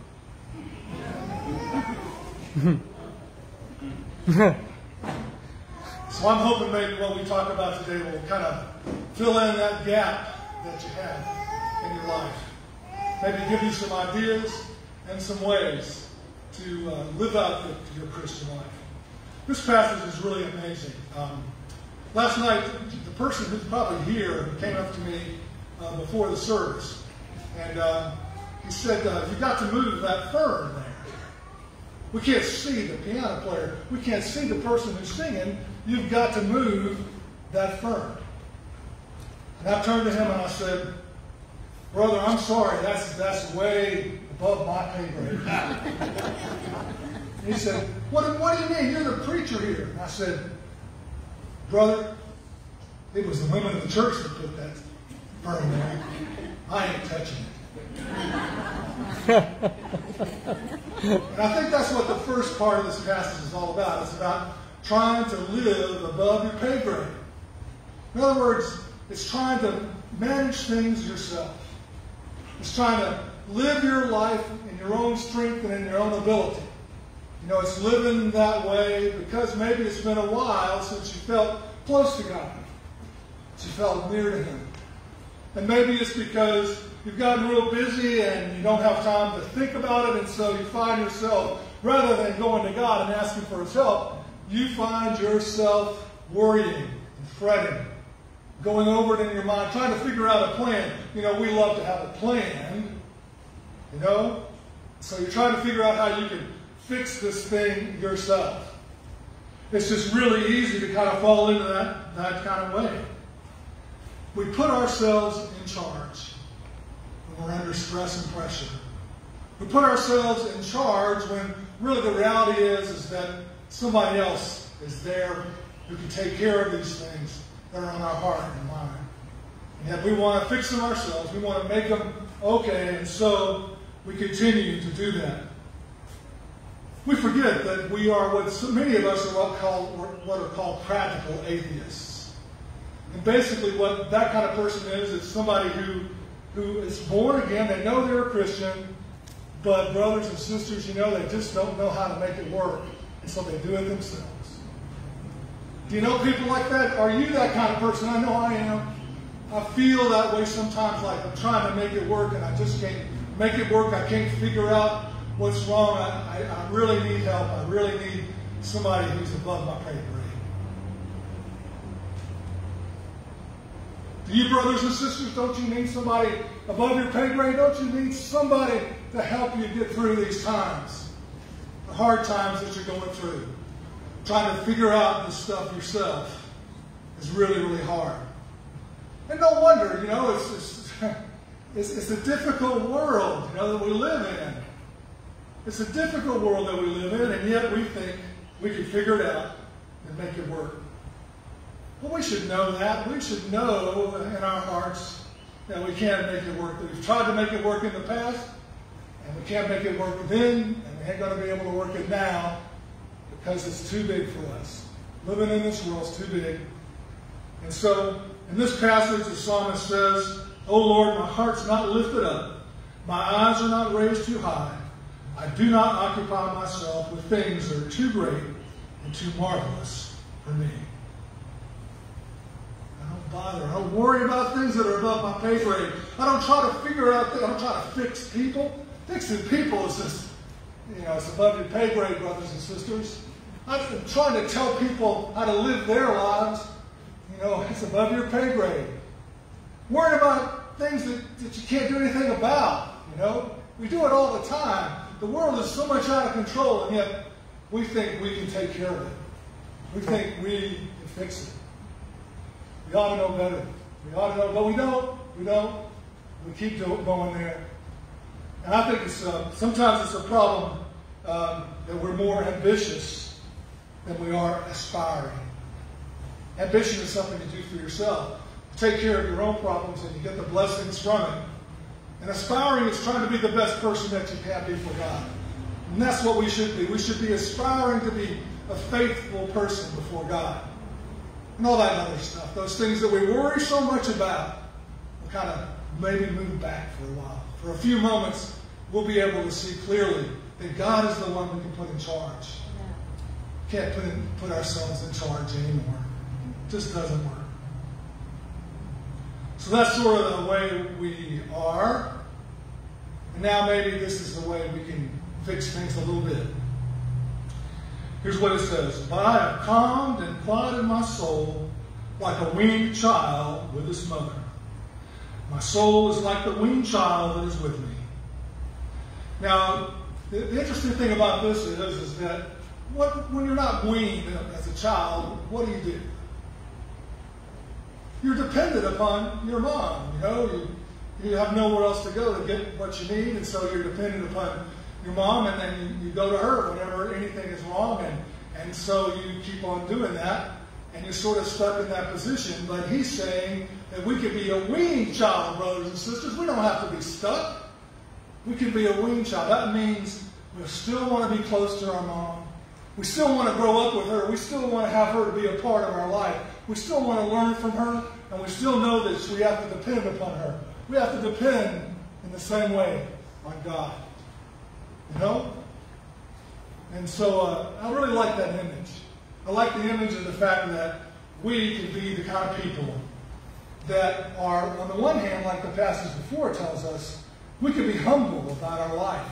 going." So I'm hoping maybe what we talk about today will kind of fill in that gap that you have in your life. Maybe give you some ideas and some ways to live out your Christian life. This passage is really amazing. Last night, the person who's probably here came up to me before the service, and he said, "You've got to move that fern there. We can't see the piano player. We can't see the person who's singing. You've got to move that fern." And I turned to him and I said, "Brother, I'm sorry. That's way above my pay grade." He said, what do you mean? You're the preacher here." And I said, "Brother, it was the women of the church that put that fern there. I ain't touching it." And I think that's what the first part of this passage is all about. It's about trying to live above your pay grade. In other words, it's trying to manage things yourself. It's trying to live your life in your own strength and in your own ability. You know, it's living that way because maybe it's been a while since you felt close to God, since you felt near to Him. And maybe it's because you've gotten real busy and you don't have time to think about it, and so you find yourself, rather than going to God and asking for His help, you find yourself worrying and fretting, going over it in your mind, trying to figure out a plan. You know, we love to have a plan, you know? So you're trying to figure out how you can fix this thing yourself. It's just really easy to kind of fall into that kind of way. We put ourselves in charge when we're under stress and pressure. We put ourselves in charge when really the reality is that somebody else is there who can take care of these things that are on our heart and mind. And yet we want to fix them ourselves. We want to make them okay, and so we continue to do that. We forget that we are what so many of us are what are called practical atheists. And basically what that kind of person is somebody who is born again. They know they're a Christian, but brothers and sisters, you know, they just don't know how to make it work. And so they do it themselves. Do you know people like that? Are you that kind of person? I know I am. I feel that way sometimes, like I'm trying to make it work and I just can't make it work. I can't figure out what's wrong. I really need help. I really need somebody who's above my pay grade. Do you, brothers and sisters, don't you need somebody above your pay grade? Don't you need somebody to help you get through these times? The hard times that you're going through. Trying to figure out this stuff yourself is really, really hard. And no wonder, you know, it's a difficult world, you know, that we live in. It's a difficult world that we live in, and yet we think we can figure it out and make it work. Well, we should know that. We should know in our hearts that we can't make it work. That we've tried to make it work in the past, and we can't make it work then, and we ain't going to be able to work it now because it's too big for us. Living in this world is too big. And so, in this passage, the psalmist says, "O Lord, my heart's not lifted up. My eyes are not raised too high. I do not occupy myself with things that are too great and too marvelous for me. I don't bother. I don't worry about things that are above my pay grade. I don't try to figure out things. I don't try to fix people. Fixing people is just, it's above your pay grade, brothers and sisters. I'm trying to tell people how to live their lives. It's above your pay grade. Worrying about things that you can't do anything about. We do it all the time. The world is so much out of control, and yet we think we can take care of it. We think we can fix it. We ought to know better. We ought to know, but we don't. We don't. We keep going there. And I think sometimes it's a problem that we're more ambitious than we are aspiring. Ambition is something to do for yourself. You take care of your own problems and you get the blessings from it. And aspiring is trying to be the best person that you can be for God. And that's what we should be. We should be aspiring to be a faithful person before God. And all that other stuff. Those things that we worry so much about, we'll kind of maybe move back for a while. For a few moments, we'll be able to see clearly that God is the one we can put in charge. Can't put ourselves in charge anymore. It just doesn't work. So that's sort of the way we are. And now maybe this is the way we can fix things a little bit. Here's what it says. But I have calmed and quieted my soul like a weaned child with his mother. My soul is like the weaned child that is with me. Now, the interesting thing about this is that when you're not weaned as a child, what do? You're dependent upon your mom. You have nowhere else to go to get what you need, and so you're dependent upon your mom, and then you go to her whenever anything is wrong, and so you keep on doing that, and you're sort of stuck in that position. But he's saying that we can be a weaned child, brothers and sisters. We don't have to be stuck. We can be a weaned child. That means we still want to be close to our mom. We still want to grow up with her. We still want to have her to be a part of our life. We still want to learn from her, and we still know that we have to depend upon her. We have to depend in the same way on God. And so I really like that image. I like the image of the fact that we can be the kind of people that are, on the one hand, like the passage before tells us, we can be humble about our life.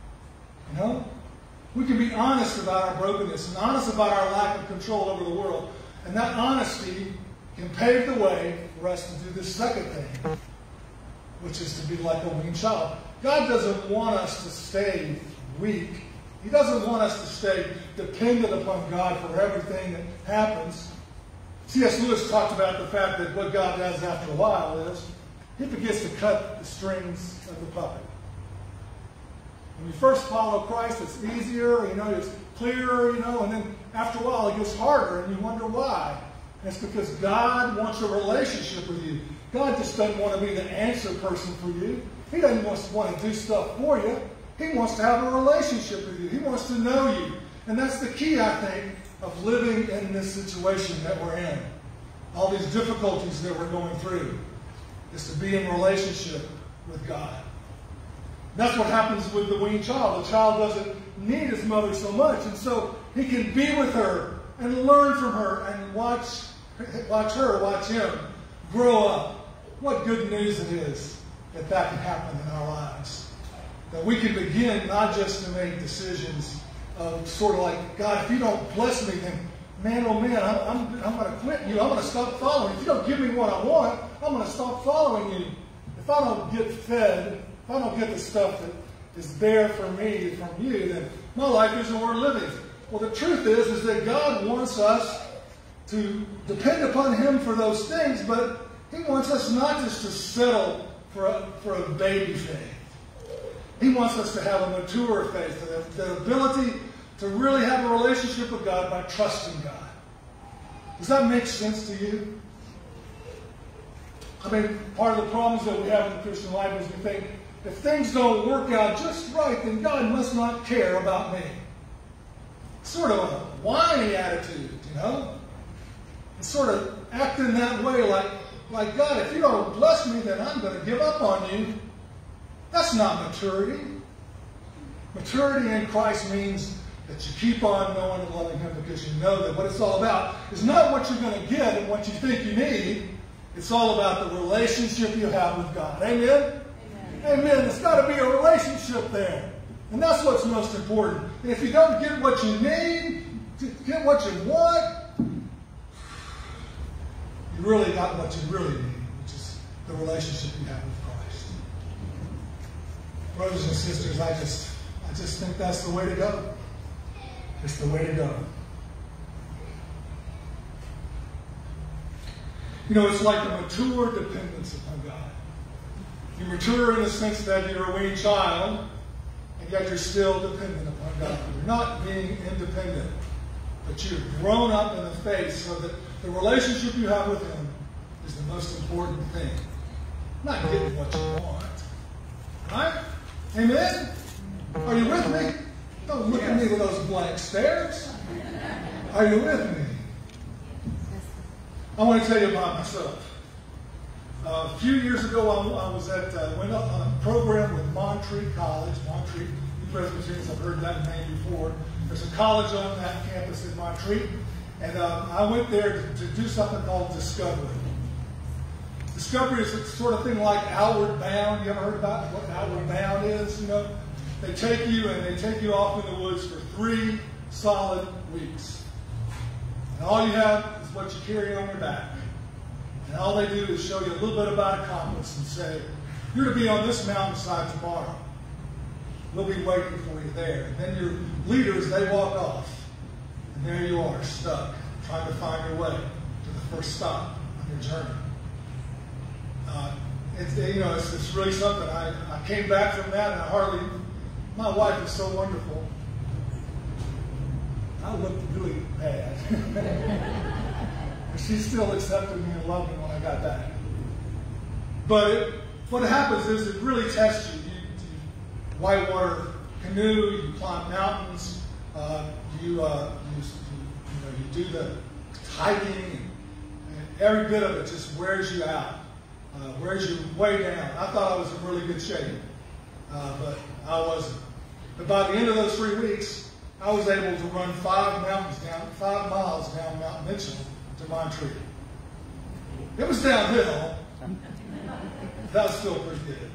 We can be honest about our brokenness and honest about our lack of control over the world. And that honesty can pave the way for us to do this second thing, which is to be like a weaned child. God doesn't want us to stay weak. He doesn't want us to stay dependent upon God for everything that happens. C.S. Lewis talked about the fact that what God does after a while is he forgets to cut the strings of the puppet. When you first follow Christ, it's easier, it's clearer, and then after a while it gets harder, and you wonder why. And it's because God wants a relationship with you. God just doesn't want to be the answer person for you. He doesn't want to do stuff for you. He wants to have a relationship with you. He wants to know you. And that's the key, I think, of living in this situation that we're in. All these difficulties that we're going through is to be in relationship with God. That's what happens with the weaned child. The child doesn't need his mother so much, and so he can be with her and learn from her and watch him grow up. What good news it is that can happen in our lives. That we can begin not just to make decisions of sort of like, God, if you don't bless me, then man, oh man, I'm going to quit you. I'm going to stop following you. If you don't give me what I want, I'm going to stop following you. If I don't get fed, if I don't get the stuff that is there for me from you, then my life isn't worth living. Well, the truth is that God wants us to depend upon Him for those things, but He wants us not just to settle for a baby faith. He wants us to have a mature faith, the ability to really have a relationship with God by trusting God. Does that make sense to you? I mean, part of the problems that we have in the Christian life is we think, if things don't work out just right, then God must not care about me. It's sort of a whiny attitude, It's sort of acting that way like God, if you don't bless me, then I'm going to give up on you. That's not maturity. Maturity in Christ means that you keep on knowing and loving Him because you know that what it's all about is not what you're going to get and what you think you need. It's all about the relationship you have with God. Amen? Amen. Amen. There's got to be a relationship there. And that's what's most important. And if you don't get what you need, get what you want, you really got what you really need, which is the relationship you have with Christ. Brothers and sisters, I just think that's the way to go. It's the way to go. You know, it's like a mature dependence upon God. You mature in the sense that you're a weaned child, and yet you're still dependent upon God. You're not being independent, but you've grown up in the faith so that the relationship you have with Him is the most important thing. Not getting what you want. Right? Amen? Are you with me? Don't look at me with those blank stares. Are you with me? I want to tell you about myself. A few years ago, I was went up on a program with Montreat College. Montreat, you Presbyterians have heard that name before. There's a college on that campus in Montreat. And I went there to do something called Discovery. Discovery is a sort of thing like Outward Bound. You ever heard about what Outward Bound is? You know, they take you and they take you off in the woods for 3 solid weeks. And all you have is what you carry on your back. And all they do is show you a little bit about a compass and say, you're to be on this mountainside tomorrow. We'll be waiting for you there. And then your leaders, they walk off. And there you are, stuck, trying to find your way to the first stop on your journey. It's really something. I came back from that, and my wife is so wonderful. I looked really bad. But she still accepted me and loved me when I got back. But what happens is it really tests you. You whitewater canoe, you climb mountains, you do the hiking, and every bit of it just wears you out, wears you way down. I thought I was in really good shape, but I wasn't. But by the end of those 3 weeks, I was able to run 5 miles down Mount Mitchell to Montreat. It was downhill. That was still pretty good.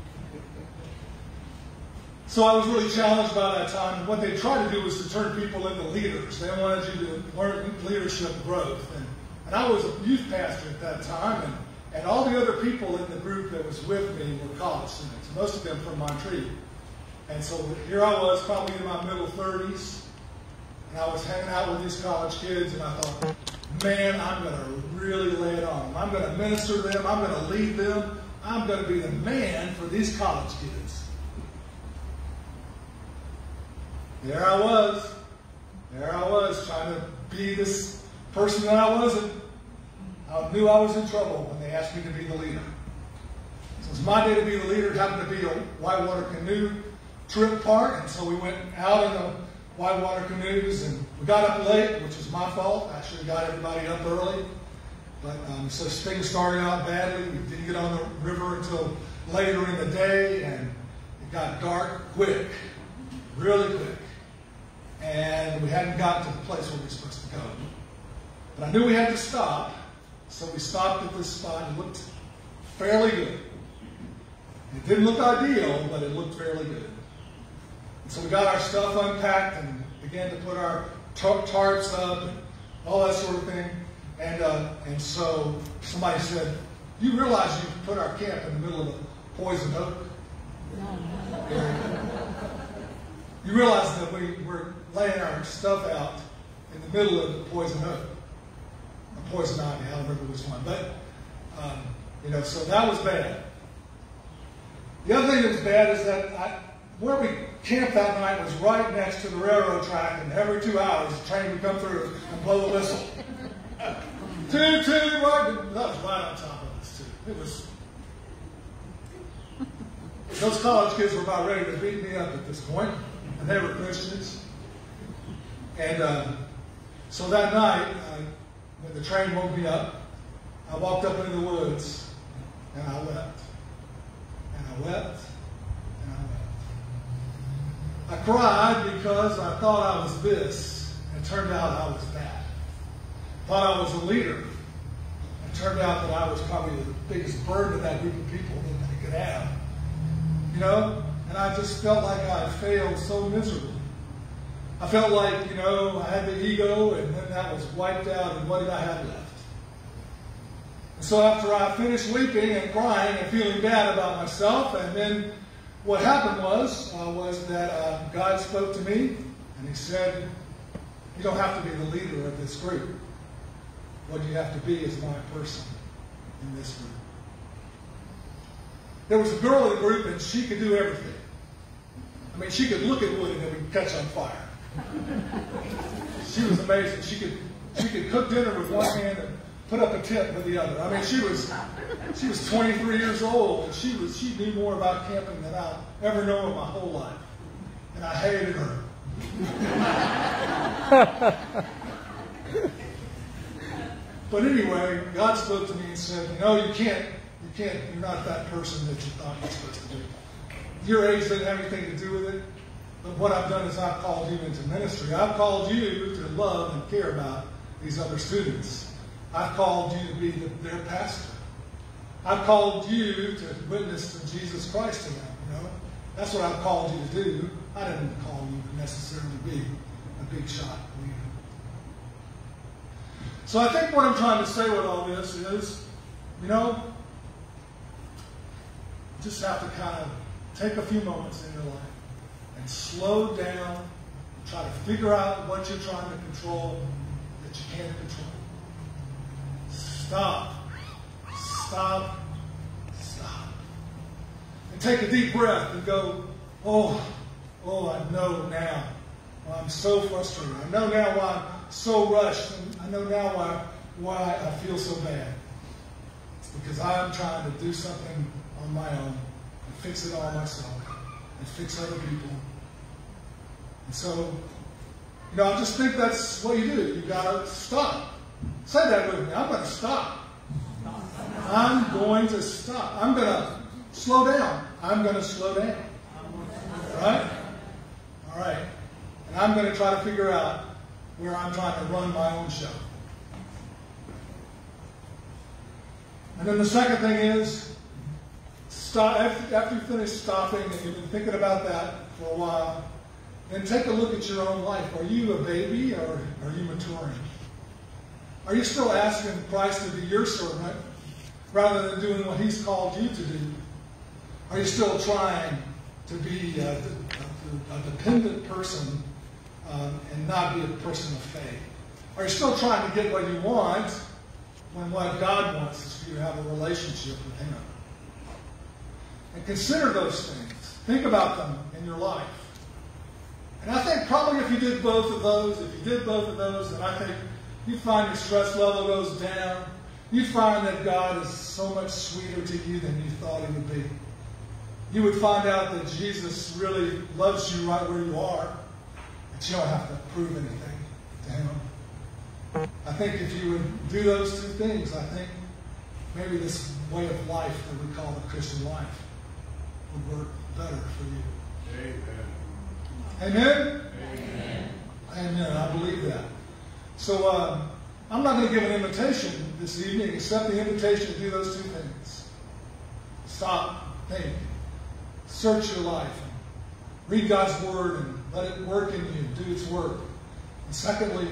So I was really challenged by that time. And what they tried to do was to turn people into leaders. They wanted you to learn leadership growth. And I was a youth pastor at that time. And all the other people in the group that was with me were college students, most of them from Montreat. And so here I was, probably in my middle 30s. And I was hanging out with these college kids. And I thought, man, I'm going to really lay it on them. I'm going to minister to them. I'm going to lead them. I'm going to be the man for these college kids. There I was, trying to be this person that I wasn't. I knew I was in trouble when they asked me to be the leader. So it was my day to be the leader. It happened to be a whitewater canoe trip part, and so we went out in the whitewater canoes, and we got up late, which was my fault. I should have got everybody up early. But so things started out badly. We didn't get on the river until later in the day, and it got dark quick, really quick. And we hadn't gotten to the place where we were supposed to go. But I knew we had to stop, so we stopped at this spot. It looked fairly good. It didn't look ideal, but it looked fairly good. And so we got our stuff unpacked and began to put our tarps up and all that sort of thing. And so somebody said, "You realize you put our camp in the middle of a poison oak area? You realize that we were laying our stuff out in the middle of the poison oak, or poison ivy, I don't remember which one. But so that was bad. The other thing that was bad is that where we camped that night was right next to the railroad track, and every 2 hours the train would come through and blow the whistle. Toot, toot, right. That was right on top of us, too. It was. Those college kids were about ready to beat me up at this point, and they were Christians. And so that night, when the train woke me up, I walked up into the woods, and I wept. And I wept, I cried because I thought I was this, and it turned out I was that. I thought I was a leader. It turned out that I was probably the biggest burden to that group of people that they could have. You know? And I just felt like I failed so miserably. I felt like, you know, I had the ego, and then that was wiped out, and what did I have left? And so after I finished weeping and crying and feeling bad about myself, and then what happened was that God spoke to me, and He said, you don't have to be the leader of this group. What you have to be is my person in this group. There was a girl in the group, and she could do everything. I mean, she could look at wood and it would catch on fire. She was amazing. She could cook dinner with one hand and put up a tent with the other. I mean, she was 23 years old, and she knew more about camping than I've ever known in my whole life. And I hated her. But anyway, God spoke to me and said, you know, you're not that person that you thought you were supposed to be. Your age didn't have anything to do with it. But what I've done is I've called you into ministry. I've called you to love and care about these other students. I've called you to be their pastor. I've called you to witness to Jesus Christ to them. You know, that's what I've called you to do. I didn't call you to necessarily be a big shot leader. So I think what I'm trying to say with all this is, you know, you just have to kind of take a few moments in your life and slow down and try to figure out what you're trying to control that you can't control. Stop. Stop. Stop. And take a deep breath and go, oh, I know now why I'm so frustrated. I know now why I'm so rushed. And I know now why I feel so bad. It's because I'm trying to do something on my own and fix it all myself and fix other people. And so, you know, I just think that's what you do. You got to stop. Say that with me. I'm going to stop. I'm going to stop. I'm going to slow down. I'm going to slow down. All right? All right. And I'm going to try to figure out where I'm trying to run my own show. And then the second thing is, stop. After you finish stopping and you've been thinking about that for a while, then take a look at your own life. Are you a baby or are you maturing? Are you still asking Christ to be your servant rather than doing what He's called you to do? Are you still trying to be a dependent person and not be a person of faith? Are you still trying to get what you want when what God wants is for you to have a relationship with Him? And consider those things. Think about them in your life. And I think probably if you did both of those, then I think you'd find your stress level goes down. You'd find that God is so much sweeter to you than you thought He would be. You would find out that Jesus really loves you right where you are, that you don't have to prove anything to Him. I think if you would do those two things, I think maybe this way of life that we call the Christian life would work better for you. Amen? Amen? Amen. Amen. I believe that. So I'm not going to give an invitation this evening except the invitation to do those two things. Stop, think, search your life, and read God's Word and let it work in you, do its work. And secondly,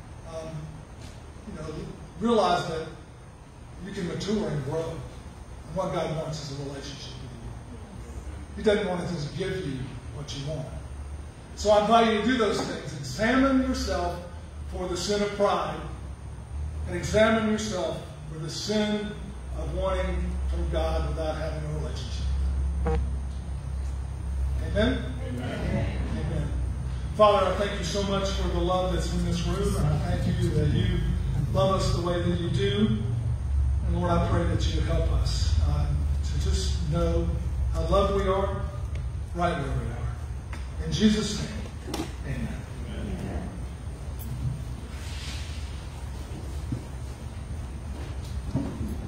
realize that you can mature and grow. And what God wants is a relationship with you. He doesn't want to just give you what you want. So I invite you to do those things. Examine yourself for the sin of pride, and examine yourself for the sin of wanting from God without having a relationship. Amen? Amen. Amen. Father, I thank you so much for the love that's in this room, and I thank you that you love us the way that you do. And Lord, I pray that you help us to just know how loved we are, right where we are. In Jesus' name, amen.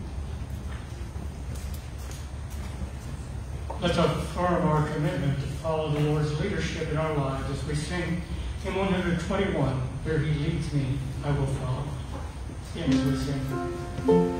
Let's affirm our commitment to follow follow the Lord's leadership in our lives as we sing hymn 121, Where he leads me, I will follow. Stand as we sing.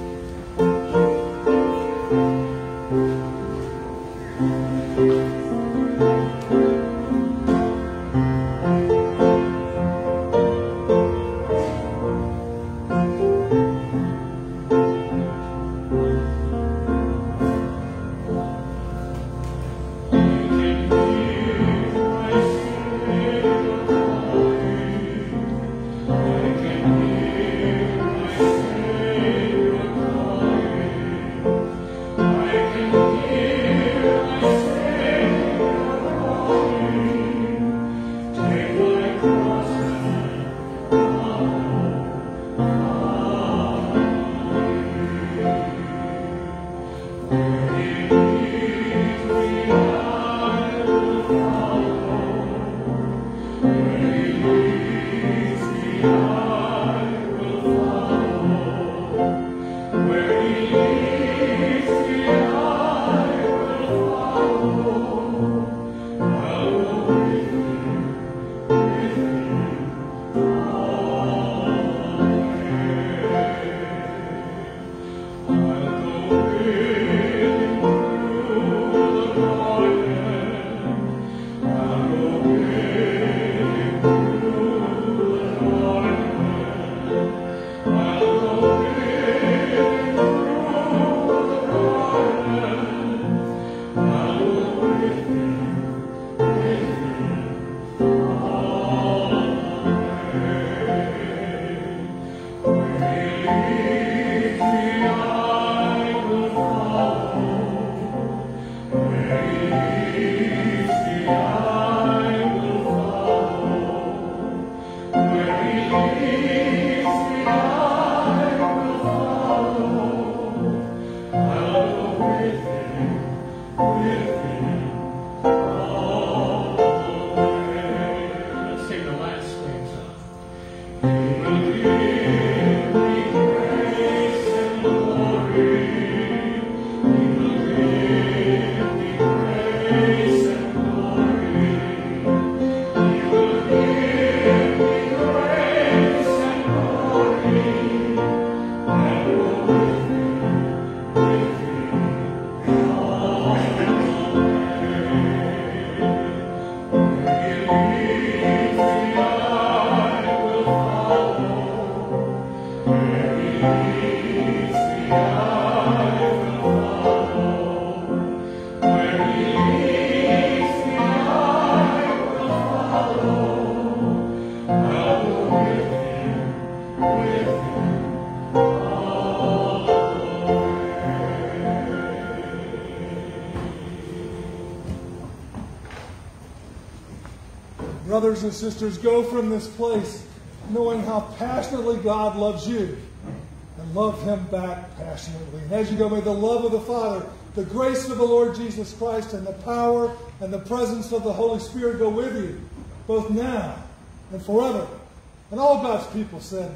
Brothers and sisters, go from this place knowing how passionately God loves you, and love him back passionately. And as you go, may the love of the Father, the grace of the Lord Jesus Christ, and the power and the presence of the Holy Spirit go with you, both now and forever. And all God's people said,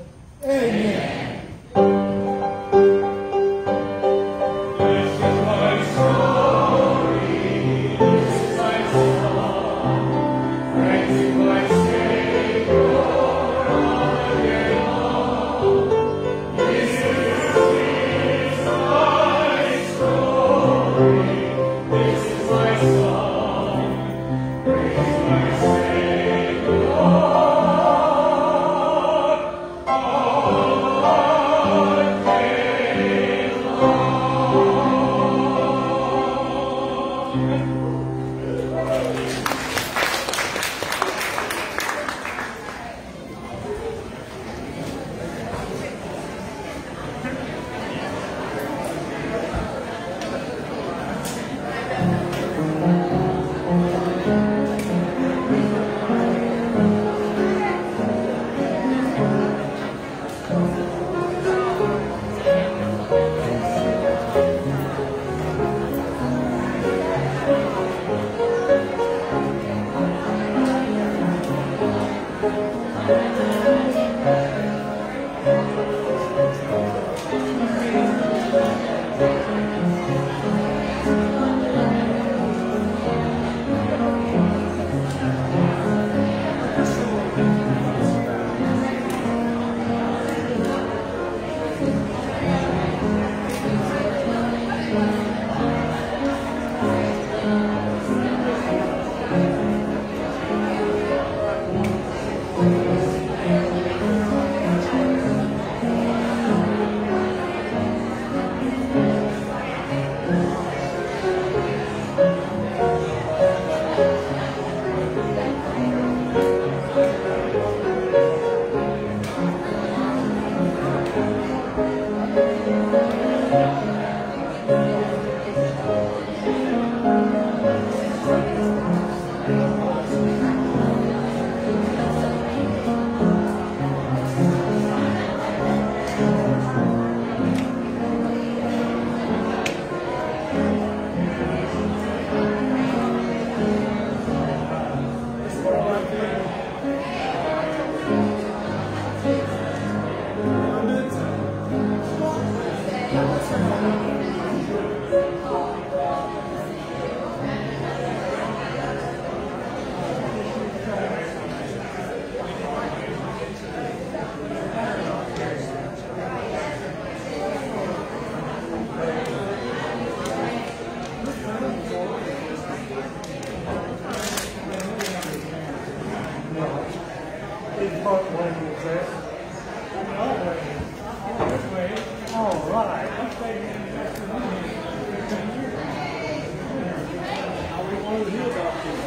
Amen. Oh part one is there. This way. All right. We wanted to hear about you.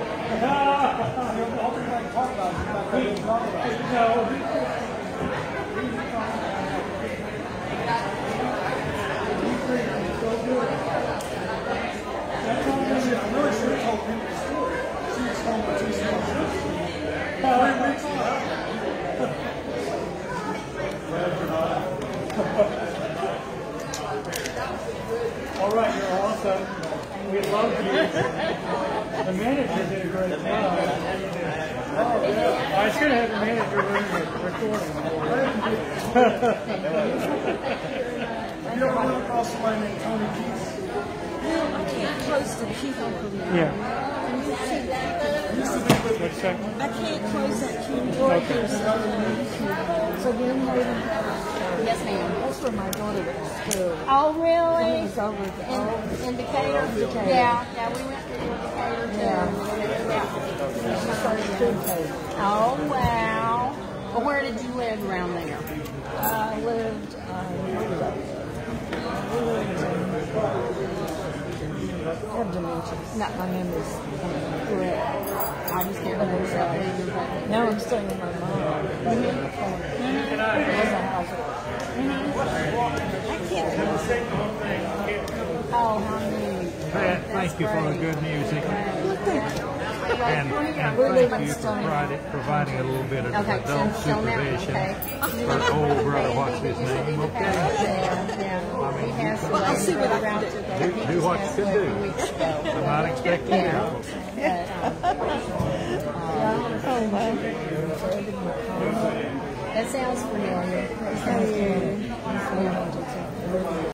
I really should have told people the story. She was told my 2 small sisters. 3 weeks ago. All right, you're awesome. We love you. The manager did a great job. Oh, yeah. I should have the manager doing the recording. Have you ever run across somebody named Tony Keith? I can't close the keyhole. Yeah. Can you see that? What's that? I can't close that keyhole. Okay. So then later. Yes, ma'am. That's where my daughter went to school. Oh, It really? was over In Decatur? Decatur. Yeah, we went to Decatur too. Yeah. Yeah. She started food page. Oh, wow. Well, where did you live around there? I lived in not my name is correct. I just can't remember exactly. Now I'm staying with my mom. There's a house. Oh, how neat. Thank you for the good music, and We're thank leaving you for Stony. providing a little bit of Okay, adult so now, supervision okay. for old brother, what's his name, okay? Yeah. He passed away. I'll see what I can do. Do what you can do. I'm not expecting Yeah. miracles. That sounds familiar.